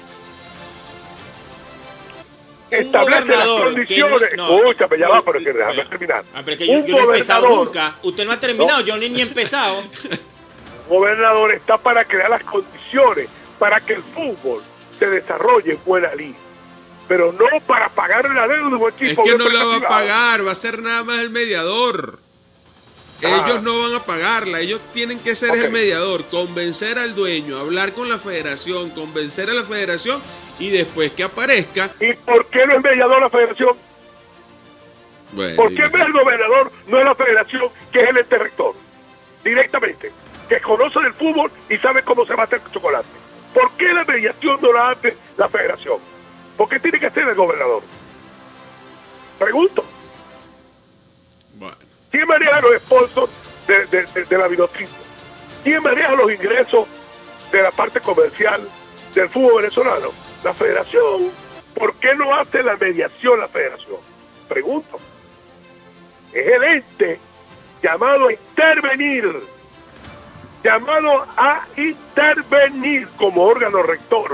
establece las gobernador condiciones. que no- Escúchame, ya no, va, pero que déjame terminar. Ah, pero es que Un yo no he empezado gobernador- nunca. Usted no ha terminado, yo ni he empezado. Un gobernador está para crear las condiciones para que el fútbol se desarrolle en buena liga. Pero no para pagar la deuda de un Es equipo. que de no la va a privado. pagar, va a ser nada más el mediador. Ah. Ellos no van a pagarla, ellos tienen que ser Ok. el mediador, convencer al dueño, hablar con la federación, convencer a la federación y después que aparezca. ¿Y por qué no es mediador la federación? Bueno, ¿Por qué el gobernador no es la federación, que es el ente rector? Directamente. Que conoce del fútbol y sabe cómo se bate el chocolate. ¿Por qué la mediación no la hace la federación? ¿Por qué tiene que ser el gobernador? Pregunto. Bueno, ¿Quién maneja los sponsors de la Vinotinto? ¿Quién maneja los ingresos de la parte comercial del fútbol venezolano? La federación. ¿Por qué no hace la mediación la federación? Pregunto. Es el ente llamado a intervenir. Llamado a intervenir como órgano rector.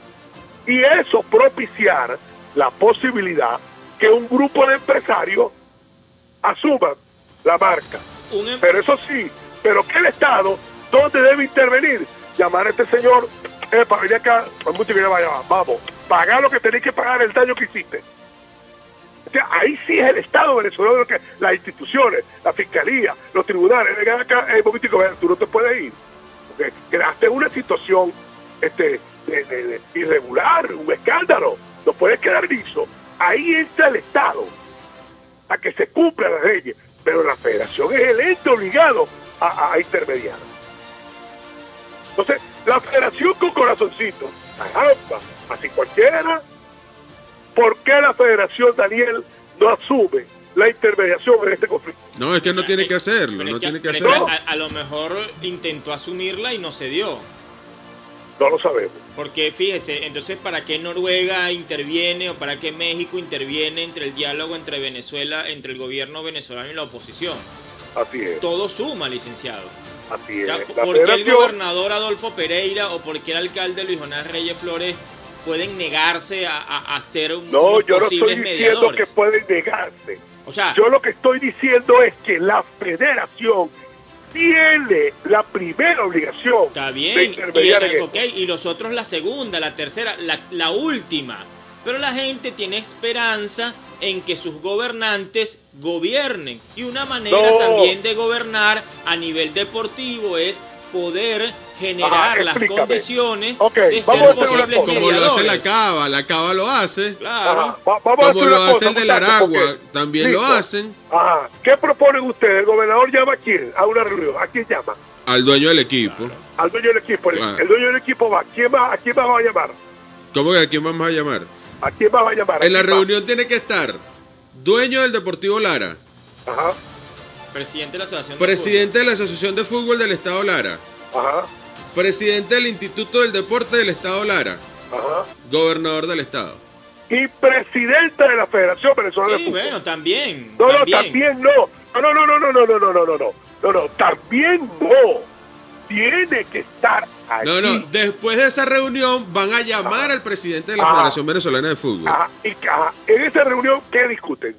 Y eso propiciar la posibilidad que un grupo de empresarios asuman la marca. Pero eso sí, pero que el Estado, ¿dónde debe intervenir? Llamar a este señor, para venir acá, vamos, pagar lo que tenéis que pagar, el daño que hiciste. O sea, ahí sí es el Estado venezolano, que las instituciones, la fiscalía, los tribunales, vengan acá, momentico, tú no te puedes ir. Porque creaste una situación de irregular, un escándalo, no puedes quedar liso. Ahí entra el Estado a que se cumplan las leyes, pero la federación es el ente obligado a intermediar. Entonces, la federación con corazoncito, caramba, así cualquiera. ¿Por qué la federación, Daniel, no asume la intermediación en este conflicto? no, es que no tiene que hacerlo, Pero no es que- tiene que pero es hacerlo. que a lo mejor intentó asumirla y no se dio. No lo sabemos. Porque fíjese, entonces ¿para qué Noruega interviene o para qué México interviene entre el diálogo entre Venezuela, entre el gobierno venezolano y la oposición? Así es, Todo suma, licenciado. así es. Ya, La ¿por qué el federación- gobernador Adolfo Pereira o por qué el alcalde Luis Jonás Reyes Flores pueden negarse a ser No, unos yo no posibles estoy diciendo mediadores? que pueden negarse. O sea, Yo lo que estoy diciendo es que la federación tiene la primera obligación está de bien, intermediar en esto. okay, y los otros la segunda, la tercera, la última. Pero la gente tiene esperanza en que sus gobernantes gobiernen. Y una manera No. también de gobernar a nivel deportivo es poder generar las explícame. condiciones Ok, de vamos a ser hacer una posibles cosa. Como lo hace mediadores. la Cava lo hace, Claro. Ajá, vamos a como hacer lo una hace cosa, el del muchachos, Aragua, porque- también lo Listo. hacen. Ajá. ¿Qué proponen ustedes? ¿El gobernador llama a quién? A una reunión. ¿A quién llama? Al dueño del equipo. Al dueño del equipo. Claro. El dueño del equipo va. ¿A quién más va a llamar? ¿Cómo que a quién vamos a llamar? ¿A quién más va a llamar? En la reunión tiene que estar dueño del Deportivo Lara, Ajá, Presidente de la Asociación presidente de la Asociación de Fútbol del Estado Lara, ajá, presidente del Instituto del Deporte del Estado Lara, ajá. gobernador del Estado. Y presidente de la Federación Venezolana de Sí, Fútbol. bueno, también. No, también no. No, también no. Tiene que estar allí. No, después de esa reunión van a llamar al presidente de la Federación Venezolana de Fútbol. Ajá, en esa reunión, ¿qué discuten?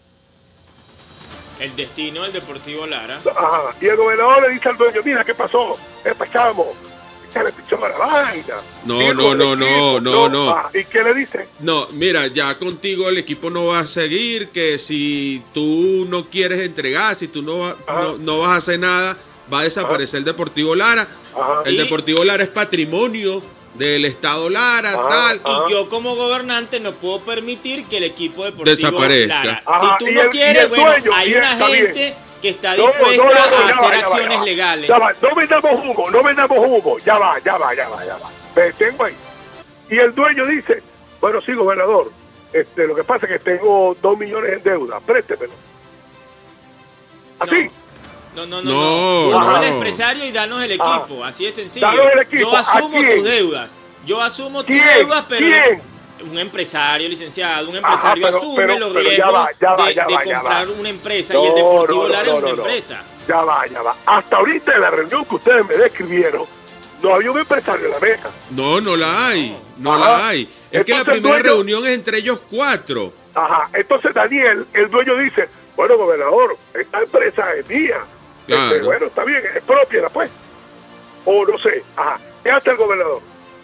El destino del Deportivo Lara. Ajá, y el gobernador le dice al dueño, mira, ¿qué pasó? Chamo, ya le pichó a la vaina. No. ¿Y qué le dice? No, mira, ya contigo el equipo no va a seguir, que si tú no quieres entregar, si tú no vas a hacer nada, va a desaparecer el Deportivo Lara. Ajá. El Deportivo Lara es patrimonio del Estado Lara, tal. Y yo como gobernante no puedo permitir que el equipo deportivo Desaparezca. Lara. Ajá, Si tú y no el quieres, bueno, dueño, hay bien, una está gente bien. que está dispuesta a hacer acciones legales. Ya va, no vendamos humo, ya va. Me tengo ahí. Y el dueño dice, bueno, sí, gobernador, lo que pasa es que tengo 2 millones en deuda, préstemelo. ¿Así? No. No. Busca al empresario y danos el equipo, así de sencillo. Danos el equipo. Yo asumo ¿A quién? tus deudas. Yo asumo tus ¿Quién? deudas, pero ¿Quién? un empresario, licenciado, un empresario pero- asume pero- los pero ya riesgos va, de ya comprar va. una empresa y el Deportivo Lara es una empresa. Ya va. Hasta ahorita en la reunión que ustedes me describieron, no había un empresario en la mesa. No la hay. No Ajá. la hay. Es que la Entonces, primera dueño- reunión es entre ellos 4. Ajá, entonces Daniel, el dueño dice, bueno, gobernador, esta empresa es mía. Claro. Bueno, está bien, es propia, pues. O no sé, ajá. ¿Qué hace el gobernador?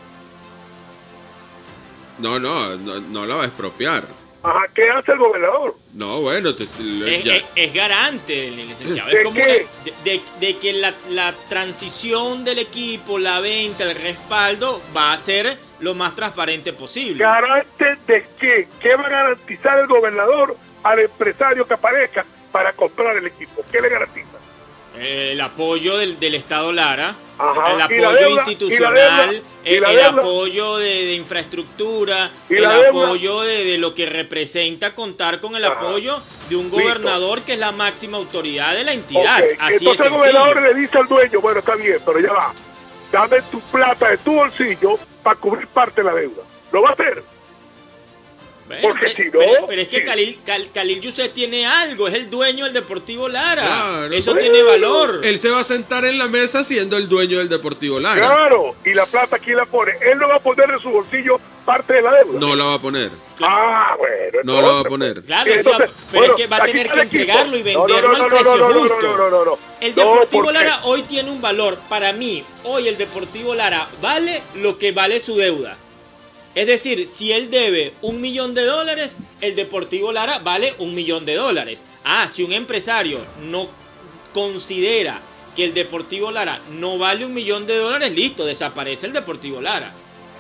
No la va a expropiar. Ajá, ¿qué hace el gobernador? No, bueno, Es garante, licenciado. ¿De Es como qué? de que la transición del equipo, la venta, el respaldo va a ser lo más transparente posible. ¿Garante de qué? ¿Qué va a garantizar el gobernador al empresario que aparezca para comprar el equipo? ¿Qué le garantiza? El apoyo del Estado Lara, Ajá, el y la apoyo deuda, institucional, y la el deuda. apoyo de infraestructura, Y el la deuda. apoyo de lo que representa contar con el Ajá. apoyo de un Listo. gobernador que es la máxima autoridad de la entidad. Ok, Así entonces es el gobernador sencillo. le dice al dueño, bueno, está bien, pero ya va, dame tu plata de tu bolsillo para cubrir parte de la deuda. ¿Lo va a hacer? Bueno, porque si no, pero es que sí. Khalil Youssef tiene algo, es el dueño del Deportivo Lara. Claro. Eso Bueno. tiene valor. él se va a sentar en la mesa siendo el dueño del Deportivo Lara. Claro, y la plata, ¿quién la pone? Él no va a poner de su bolsillo parte de la deuda. No la va a poner. Ah, bueno. No la va a entonces, poner. Claro, entonces, pero bueno, es que va a aquí tener está que el equipo. entregarlo y No, venderlo al precio justo. No. El No, Deportivo porque- Lara hoy tiene un valor. Para mí, hoy el Deportivo Lara vale lo que vale su deuda. Es decir, si él debe $1.000.000, el Deportivo Lara vale $1.000.000. Si un empresario no considera que el Deportivo Lara no vale $1.000.000, listo, desaparece el Deportivo Lara.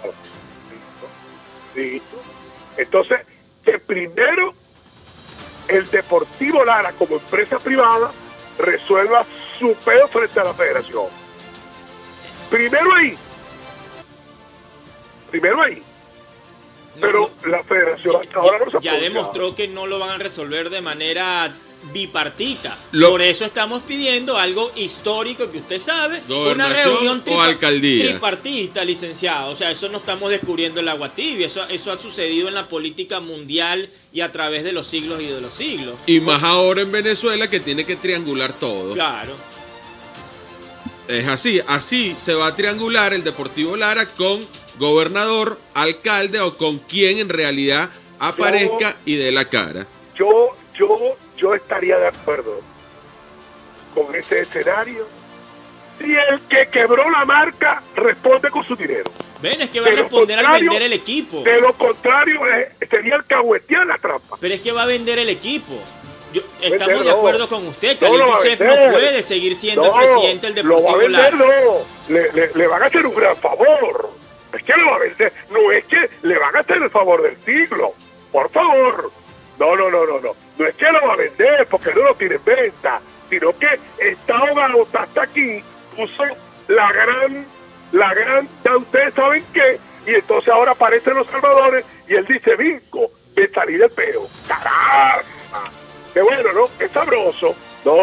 Listo. Entonces, que primero el Deportivo Lara como empresa privada resuelva su peo frente a la federación. Primero ahí. Pero la federación hasta ahora no se ha Ya pronunciado. demostró que no lo van a resolver de manera bipartita. Lo- Por eso estamos pidiendo algo histórico que usted sabe, una Gobernación reunión o alcaldía. tripartita, licenciado. O sea, eso no estamos descubriendo el agua tibia, eso ha sucedido en la política mundial y a través de los siglos y de los siglos. Y más ahora en Venezuela que tiene que triangular todo. Claro. Es así se va a triangular el Deportivo Lara con gobernador, alcalde o con quien en realidad aparezca y dé la cara. Yo estaría de acuerdo con ese escenario si el que quebró la marca responde con su dinero. Ven, es que va a De lo responder al contrario- vender el equipo. De lo contrario, sería el cahuetear la trampa. Pero es que va a vender el equipo. Estamos Vender de no. acuerdo con usted. No Khalil lo va a Youssef no vender. puede seguir siendo No, el presidente del lo va a Deportivo vender, Lara. no. Le van a hacer un gran favor. Es que lo va a vender. No es que le van a hacer el favor del siglo. Por favor. No. No es que lo va a vender porque no lo tiene en venta, sino que está ahogado hasta aquí puso la gran, ya ustedes saben qué, y entonces ahora aparecen los salvadores y él dice, Vinco, me salí del peo. ¡Caramba! Qué bueno, ¿no? Qué sabroso. No.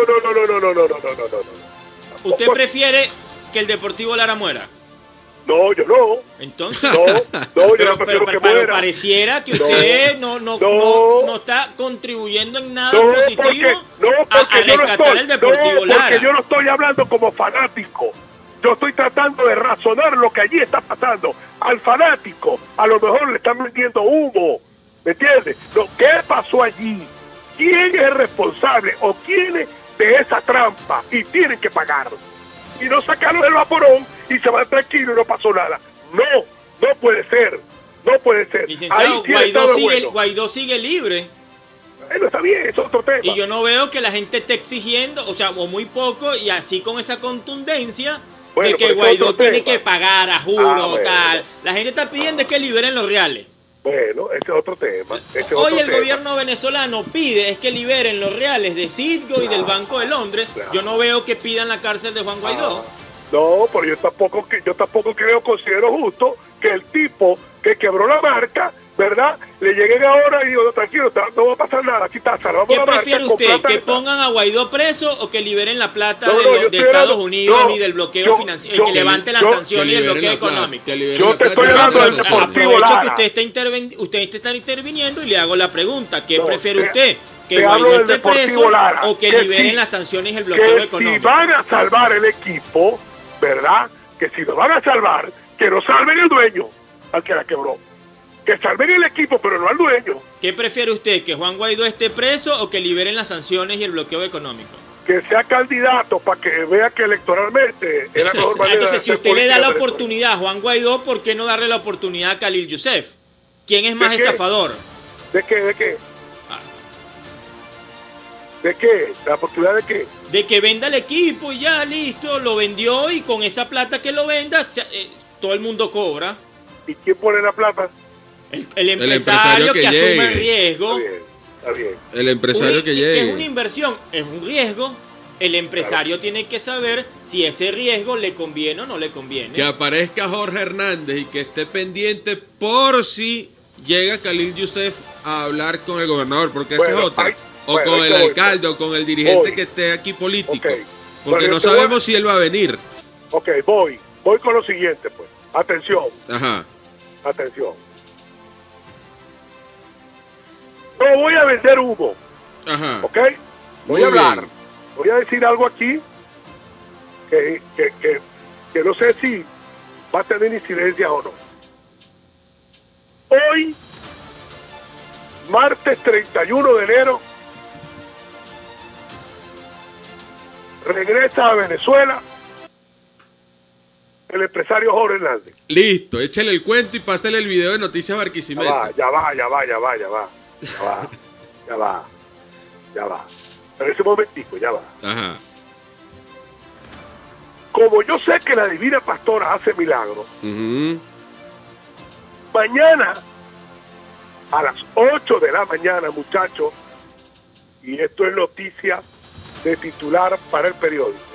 ¿Usted prefiere que el Deportivo Lara muera? No, yo no. Entonces, yo no prefiero que pero muera. pareciera que usted no está contribuyendo en nada positivo a rescatar el Deportivo Lara. Porque yo no estoy hablando como fanático. Yo estoy tratando de razonar lo que allí está pasando. Al fanático, a lo mejor le están vendiendo humo. ¿Me entiendes? ¿Qué pasó allí? ¿Quién es el responsable o quién es de esa trampa? Y tienen que pagar. Y no sacaron el vaporón y se van tranquilos y no pasó nada. No puede ser. No puede ser. Licenciado, Guaidó sigue libre. Bueno, está bien, es otro tema. Y yo no veo que la gente esté exigiendo, o muy poco, y así con esa contundencia de que Guaidó tiene que pagar a juro, tal. La gente está pidiendo que liberen los reales. Bueno, ese es otro tema. Hoy el gobierno venezolano pide que liberen los reales de Citgo y del Banco de Londres. Yo no veo que pidan la cárcel de Juan Guaidó. No, pero yo tampoco considero justo que el tipo que quebró la marca, ¿verdad? Le lleguen ahora y digo, no, tranquilo, no va a pasar nada, aquí está, salvamos la marca. ¿Qué prefiere usted? ¿Que pongan a Guaidó preso o que liberen la plata de Estados Unidos y del bloqueo financiero, y que levanten las sanciones y el bloqueo económico? Yo te estoy hablando del Deportivo Lara. Aprovecho que usted está interviniendo y le hago la pregunta. ¿Qué prefiere usted? ¿Que te Guaidó hablo del esté Deportivo preso Lara, o que liberen las sanciones y el bloqueo económico? Si van a salvar el equipo, ¿verdad? Que si lo van a salvar, que no salven el dueño al que la quebró. Que salven el equipo, pero no al dueño. ¿Qué prefiere usted? ¿Que Juan Guaidó esté preso o que liberen las sanciones y el bloqueo económico? Que sea candidato para que vea que electoralmente es la mejor manera. Entonces, si usted le da la oportunidad a Juan Guaidó, ¿por qué no darle la oportunidad a Khalil Youssef? ¿Quién es más estafador? ¿De qué? ¿De qué? ¿La oportunidad de qué? De que venda el equipo y ya, listo, lo vendió y con esa plata que lo venda, todo el mundo cobra. ¿Y quién pone la plata? El empresario que asume el riesgo. Está bien. El empresario que llegue. Es una inversión, es un riesgo. El empresario tiene que saber si ese riesgo le conviene o no le conviene. Que aparezca Jorge Hernández y que esté pendiente por si llega Khalil Youssef a hablar con el gobernador, porque esa es otra. O con el alcalde o con el dirigente que esté aquí político. Porque no sabemos si él va a venir. Ok, voy con lo siguiente, pues. Atención. Ajá. Atención. No voy a vender humo. Ajá. ¿Ok? Voy a hablar. Voy a decir algo aquí que no sé si va a tener incidencia o no. Hoy, martes 31 de enero, regresa a Venezuela el empresario Jorge Hernández. Listo, échale el cuento y pásale el video de Noticias Barquisimeto. Ya va. En ese momentico, ya va. Ajá. Como yo sé que la Divina Pastora hace milagros, mañana a las 8 de la mañana, muchachos, y esto es noticia de titular para el periódico,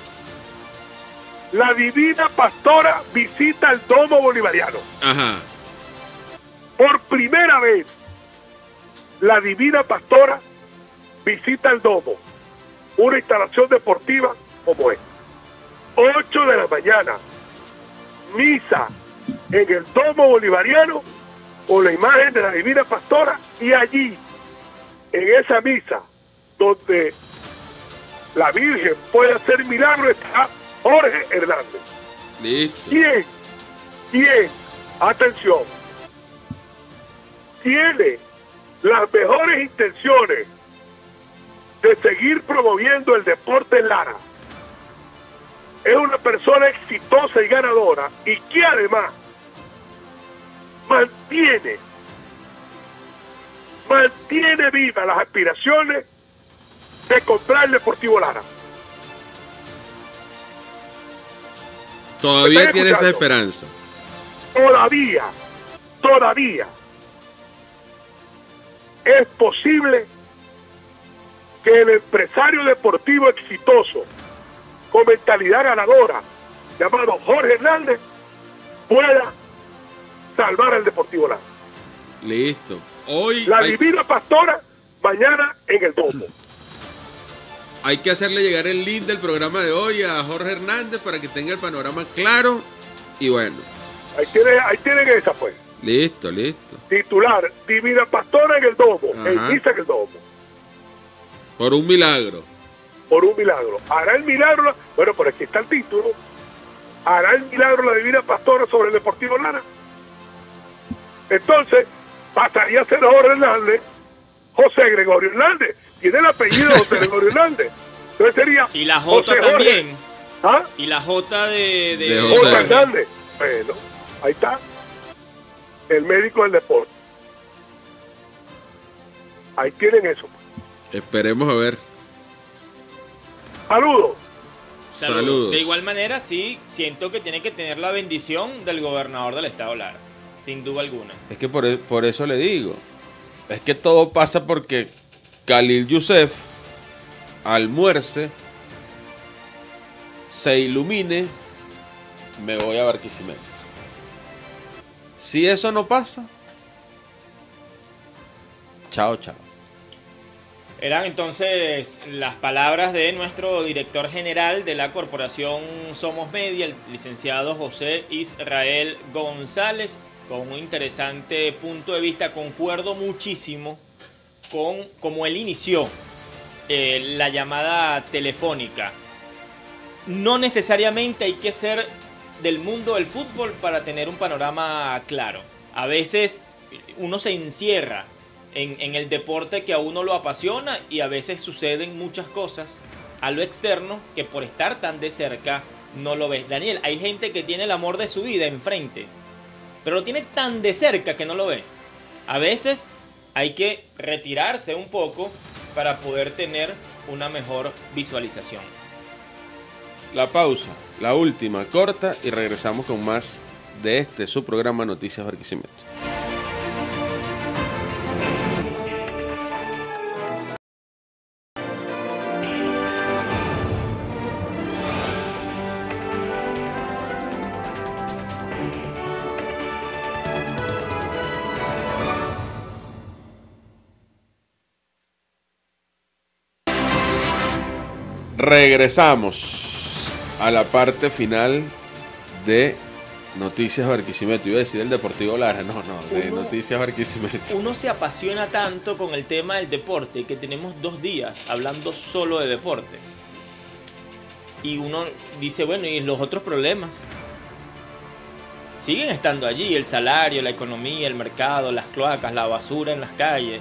la Divina Pastora visita el Domo Bolivariano. Ajá. Por primera vez, la Divina Pastora visita el Domo, una instalación deportiva como esta. 8 de la mañana, misa en el Domo Bolivariano con la imagen de la Divina Pastora, y allí, en esa misa, donde la Virgen puede hacer milagros, está Jorge Hernández. Listo. ¿Quién? Atención. Tiene las mejores intenciones de seguir promoviendo el deporte en Lara. Es una persona exitosa y ganadora, y que además mantiene vivas las aspiraciones de comprar el Deportivo Lara. Todavía tiene esa esperanza. Todavía es posible que el empresario deportivo exitoso con mentalidad ganadora, llamado Jorge Hernández, pueda salvar al Deportivo Lara. Listo. Hoy La Divina Pastora, mañana en el Domo. hay que hacerle llegar el link del programa de hoy a Jorge Hernández para que tenga el panorama claro. Y bueno. Ahí tienen esa, pues. Listo. Titular, Divina Pastora en el Domo, Ajá. en misa en el Domo. Por un milagro. Por un milagro. ¿Hará el milagro? Bueno, por aquí está el título. ¿Hará el milagro la Divina Pastora sobre el Deportivo Lara? Entonces, pasaría a ser Jorge Hernández, José Gregorio Hernández. Tiene el apellido José Gregorio Hernández. Entonces sería Y la J José Jorge. también. ¿Ah? Y la J De José José. Hernández. Bueno, ahí está. El médico del deporte. Ahí tienen eso. Esperemos a ver. Saludos. Saludos. De igual manera, sí, siento que tiene que tener la bendición del gobernador del estado Lara, sin duda alguna. Es que por eso le digo. Es que todo pasa porque Khalil Youssef almuerce, se ilumine, me voy a Barquisimeto. Si eso no pasa, chao. Eran entonces las palabras de nuestro director general de la corporación Somos Media, el licenciado José Israel González, con un interesante punto de vista. Concuerdo muchísimo con cómo él inició la llamada telefónica. No necesariamente hay que ser del mundo del fútbol para tener un panorama claro. A veces uno se encierra en el deporte que a uno lo apasiona y a veces suceden muchas cosas a lo externo que por estar tan de cerca no lo ves. Daniel, hay gente que tiene el amor de su vida enfrente, pero lo tiene tan de cerca que no lo ve. A veces hay que retirarse un poco para poder tener una mejor visualización. La pausa, la última, corta, y regresamos con más de su programa Noticias Barquisimeto. Regresamos a la parte final de Noticias Barquisimeto. Iba a decir el Deportivo Lara, no, de Noticias Barquisimeto. Uno se apasiona tanto con el tema del deporte que tenemos 2 días hablando solo de deporte. Y uno dice, bueno, ¿y los otros problemas? Siguen estando allí, el salario, la economía, el mercado, las cloacas, la basura en las calles.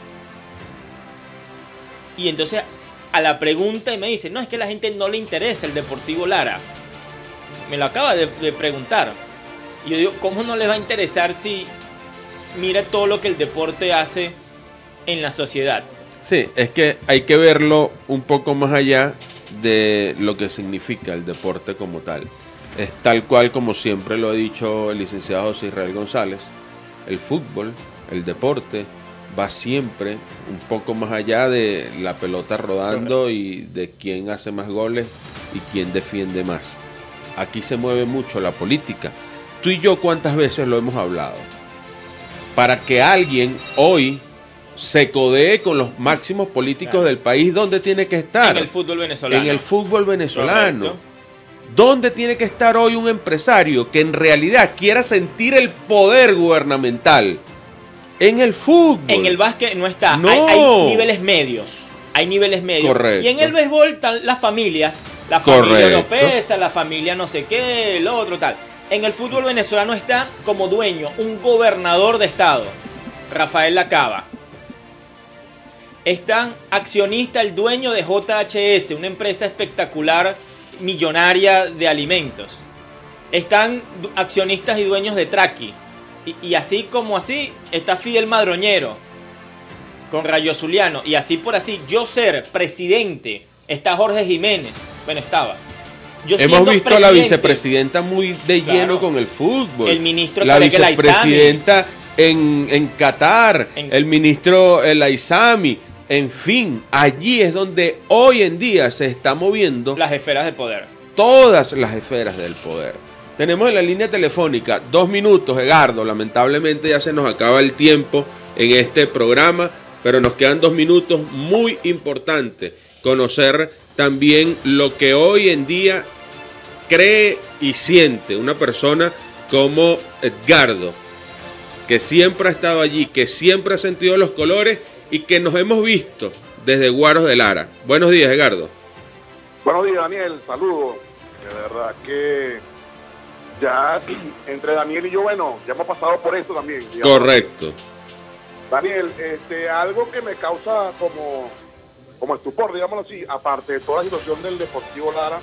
Y entonces a la pregunta y me dice, no, es que a la gente no le interesa el Deportivo Lara. Me lo acaba de preguntar. Y yo digo, ¿cómo no le va a interesar si mira todo lo que el deporte hace en la sociedad? Sí, es que hay que verlo un poco más allá de lo que significa el deporte como tal. Es tal cual como siempre lo ha dicho el licenciado José Israel González. El fútbol, el deporte, va siempre un poco más allá de la pelota rodando y de quién hace más goles y quién defiende más. Aquí se mueve mucho la política. Tú y yo, ¿cuántas veces lo hemos hablado? Para que alguien hoy se codee con los máximos políticos del país, ¿dónde tiene que estar? En el fútbol venezolano. En el fútbol venezolano. Correcto. ¿Dónde tiene que estar hoy un empresario que en realidad quiera sentir el poder gubernamental? En el fútbol. En el básquet no está. No. Hay niveles medios. Hay niveles medios. Correcto. Y en el béisbol están las familias. La familia Oropesa, la familia no sé qué, el otro tal. En el fútbol venezolano está como dueño un gobernador de estado, Rafael Lacaba. Están accionista el dueño de JHS, una empresa espectacular, millonaria de alimentos. Están accionistas y dueños de Traqui. Y así como así está Fidel Madroñero con Rayo Zuliano. Y así por así, yo ser presidente, está Jorge Jiménez. Bueno, estaba. Yo Hemos visto a la presidente, vicepresidenta muy de lleno Claro. con el fútbol. El ministro la Tarek El Aissami. vicepresidenta en Qatar. El ministro El Aissami. En fin, allí es donde hoy en día se está moviendo Las esferas de poder. todas las esferas del poder. Tenemos en la línea telefónica 2 minutos, Edgardo. Lamentablemente ya se nos acaba el tiempo en este programa, pero nos quedan 2 minutos. Muy importante conocer también lo que hoy en día cree y siente una persona como Edgardo, que siempre ha estado allí, que siempre ha sentido los colores y que nos hemos visto desde Guaros de Lara. Buenos días, Edgardo. Buenos días, Daniel. Saludos. De verdad que ya entre Daniel y yo, bueno, ya hemos pasado por esto también. Digamos. Correcto. Daniel, algo que me causa como estupor, digámoslo así, aparte de toda la situación del Deportivo Lara,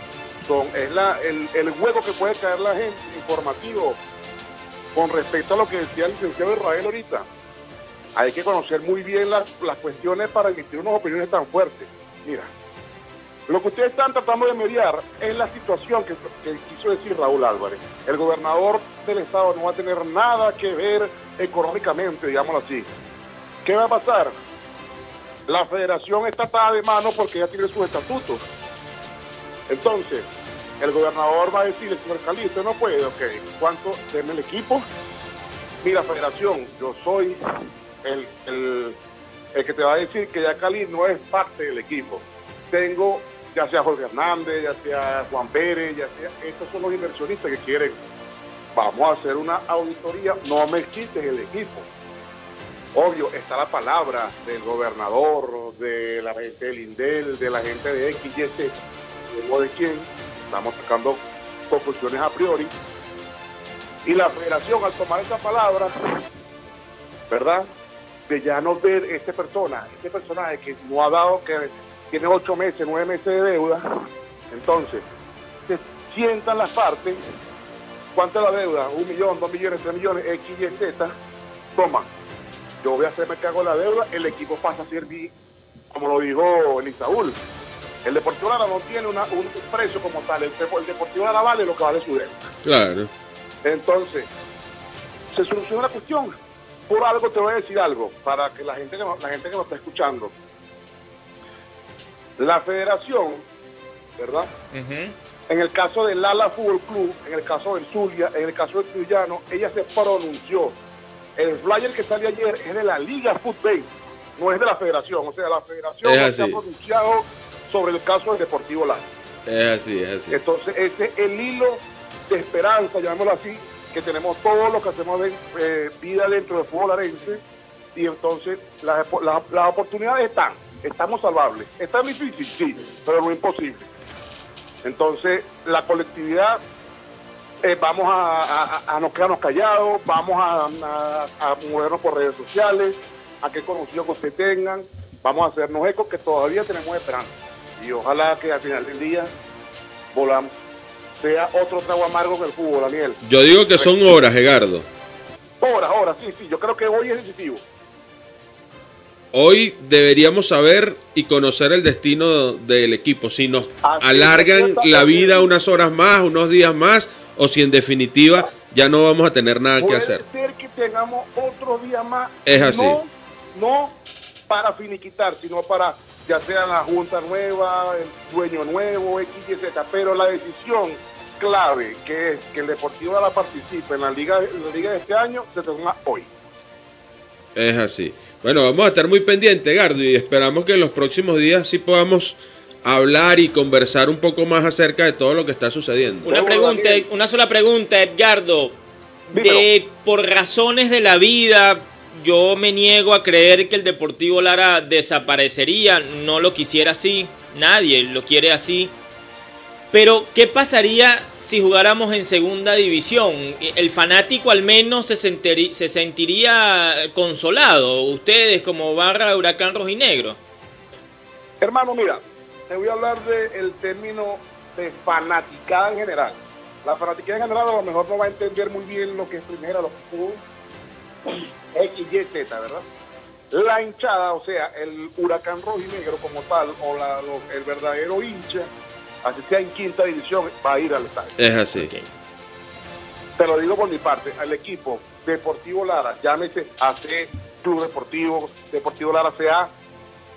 es el juego que puede caer la gente informativo con respecto a lo que decía el licenciado Israel ahorita. Hay que conocer muy bien las cuestiones para emitir unas opiniones tan fuertes. Mira, lo que ustedes están tratando de mediar es la situación que quiso decir Raúl Álvarez. El gobernador del estado no va a tener nada que ver económicamente, digámoslo así. ¿Qué va a pasar? La federación está atada de mano porque ya tiene sus estatutos. Entonces, el gobernador va a decirle, señor Cali, usted no puede, ok, ¿cuánto? Deme el equipo. Mira, federación, yo soy el que te va a decir que ya Cali no es parte del equipo. Tengo, ya sea Jorge Hernández, ya sea Juan Pérez, ya sea, estos son los inversionistas que quieren, vamos a hacer una auditoría, no me quiten el equipo. Obvio, está la palabra del gobernador, de la gente del INDEL, de la gente de X, Y, Z, no de quién, estamos sacando conclusiones a priori. Y la federación, al tomar esa palabra, ¿verdad?, de ya no ver este personaje que no ha dado, que tiene 8 meses, 9 meses de deuda, entonces se sientan las partes, ¿cuánto es la deuda? 1 millón, 2 millones, 3 millones, X, Y, Z, toma, yo voy a hacerme cargo de la deuda, el equipo pasa a ser, como lo dijo el Saúl, el Deportivo Lara no tiene un precio como tal, el Deportivo Lara vale lo que vale su deuda. Claro. Entonces, se soluciona la cuestión. Por algo te voy a decir algo, para que la gente que nos está escuchando. La federación, ¿verdad? En el caso del Lala Fútbol Club, en el caso del Zulia, en el caso del Trujano, ella se pronunció. El flyer que salió ayer es de la Liga Fútbol, no es de la federación. O sea, la federación no se ha pronunciado sobre el caso del Deportivo Lara. Es así, es así. Entonces, ese es el hilo de esperanza, llamémoslo así, que tenemos todos los que hacemos vida dentro del fútbol arense, y entonces las oportunidades estamos salvables. ¿Es tan difícil? Sí, pero no imposible. Entonces, la colectividad, vamos a no quedarnos callados, vamos a movernos por redes sociales, a qué conocidos que ustedes tengan, vamos a hacernos eco que todavía tenemos esperanza. Y ojalá que al final del día volamos. Sea otro trago amargo en el fútbol, Daniel. Yo digo que son horas, Edgardo. Horas, sí. Yo creo que hoy es decisivo. Hoy deberíamos saber y conocer el destino del equipo. Si nos alargan la vida unas horas más, unos días más, o si en definitiva ya no vamos a tener nada que hacer. Puede ser que tengamos otro día más. Es así. No para finiquitar, sino para, ya sea la junta nueva, el dueño nuevo, X, Y, Z, pero la decisión clave, que es que el Deportivo Lara participe en la liga de este año, se toma hoy. Es así. Bueno, vamos a estar muy pendientes, Edgardo, y esperamos que en los próximos días sí podamos hablar y conversar un poco más acerca de todo lo que está sucediendo. Una sola pregunta, Edgardo. Por razones de la vida, yo me niego a creer que el Deportivo Lara desaparecería. No lo quisiera así, nadie lo quiere así. Pero, ¿qué pasaría si jugáramos en segunda división? El fanático al menos se sentiría consolado. Ustedes como barra Huracán Rojinegro. Hermano, mira, te voy a hablar del término de fanaticada en general. La fanaticada en general a lo mejor no va a entender muy bien lo que es primera, lo que es X, Y, Z, ¿verdad? La hinchada, o sea, el Huracán Rojinegro como tal, o el verdadero hincha, así sea en quinta división, va a ir al estadio. Es así. Okay. Te lo digo por mi parte, al equipo Deportivo Lara, llámese AC Club Deportivo, Deportivo Lara CA,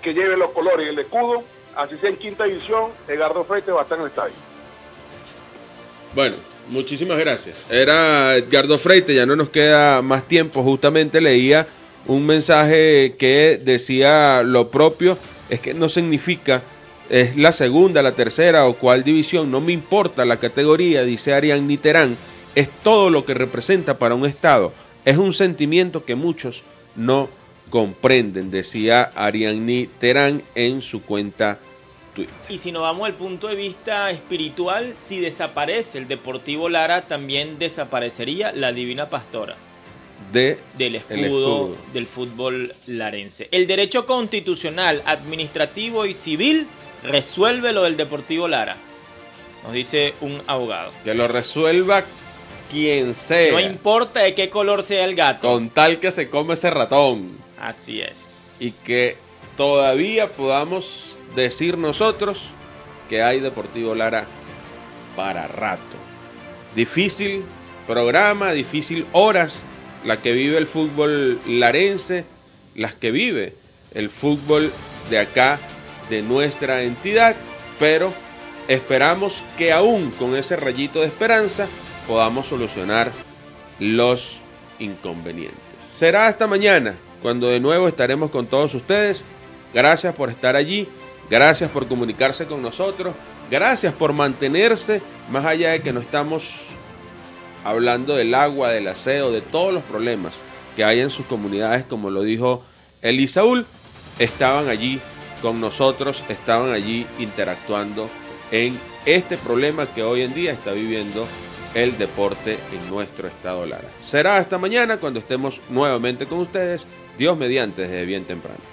que lleve los colores y el escudo, así sea en quinta división, Edgardo Freites va a estar en el estadio. Bueno, muchísimas gracias. Era Edgardo Freites, ya no nos queda más tiempo. Justamente leía un mensaje que decía lo propio, es que no significa, es la segunda, la tercera o cuál división, no me importa la categoría, dice Arianny Terán, es todo lo que representa para un estado. Es un sentimiento que muchos no comprenden, decía Arianny Terán en su cuenta Twitter. Y si nos vamos al punto de vista espiritual, si desaparece el Deportivo Lara, también desaparecería la Divina Pastora del escudo del fútbol larense. El derecho constitucional, administrativo y civil resuelve lo del Deportivo Lara, nos dice un abogado. Que lo resuelva quien sea. No importa de qué color sea el gato. Con tal que se come ese ratón. Así es. Y que todavía podamos decir nosotros que hay Deportivo Lara para rato. Difícil programa, difícil horas la que vive el fútbol larense, las que vive el fútbol de acá, de nuestra entidad, pero esperamos que aún con ese rayito de esperanza podamos solucionar los inconvenientes. Será hasta mañana, cuando de nuevo estaremos con todos ustedes. Gracias por estar allí, gracias por comunicarse con nosotros, gracias por mantenerse, más allá de que no estamos hablando del agua, del aseo, de todos los problemas que hay en sus comunidades, como lo dijo Elisaúl, estaban allí con nosotros, estaban allí interactuando en este problema que hoy en día está viviendo el deporte en nuestro estado Lara. Será hasta mañana cuando estemos nuevamente con ustedes, Dios mediante, desde bien temprano.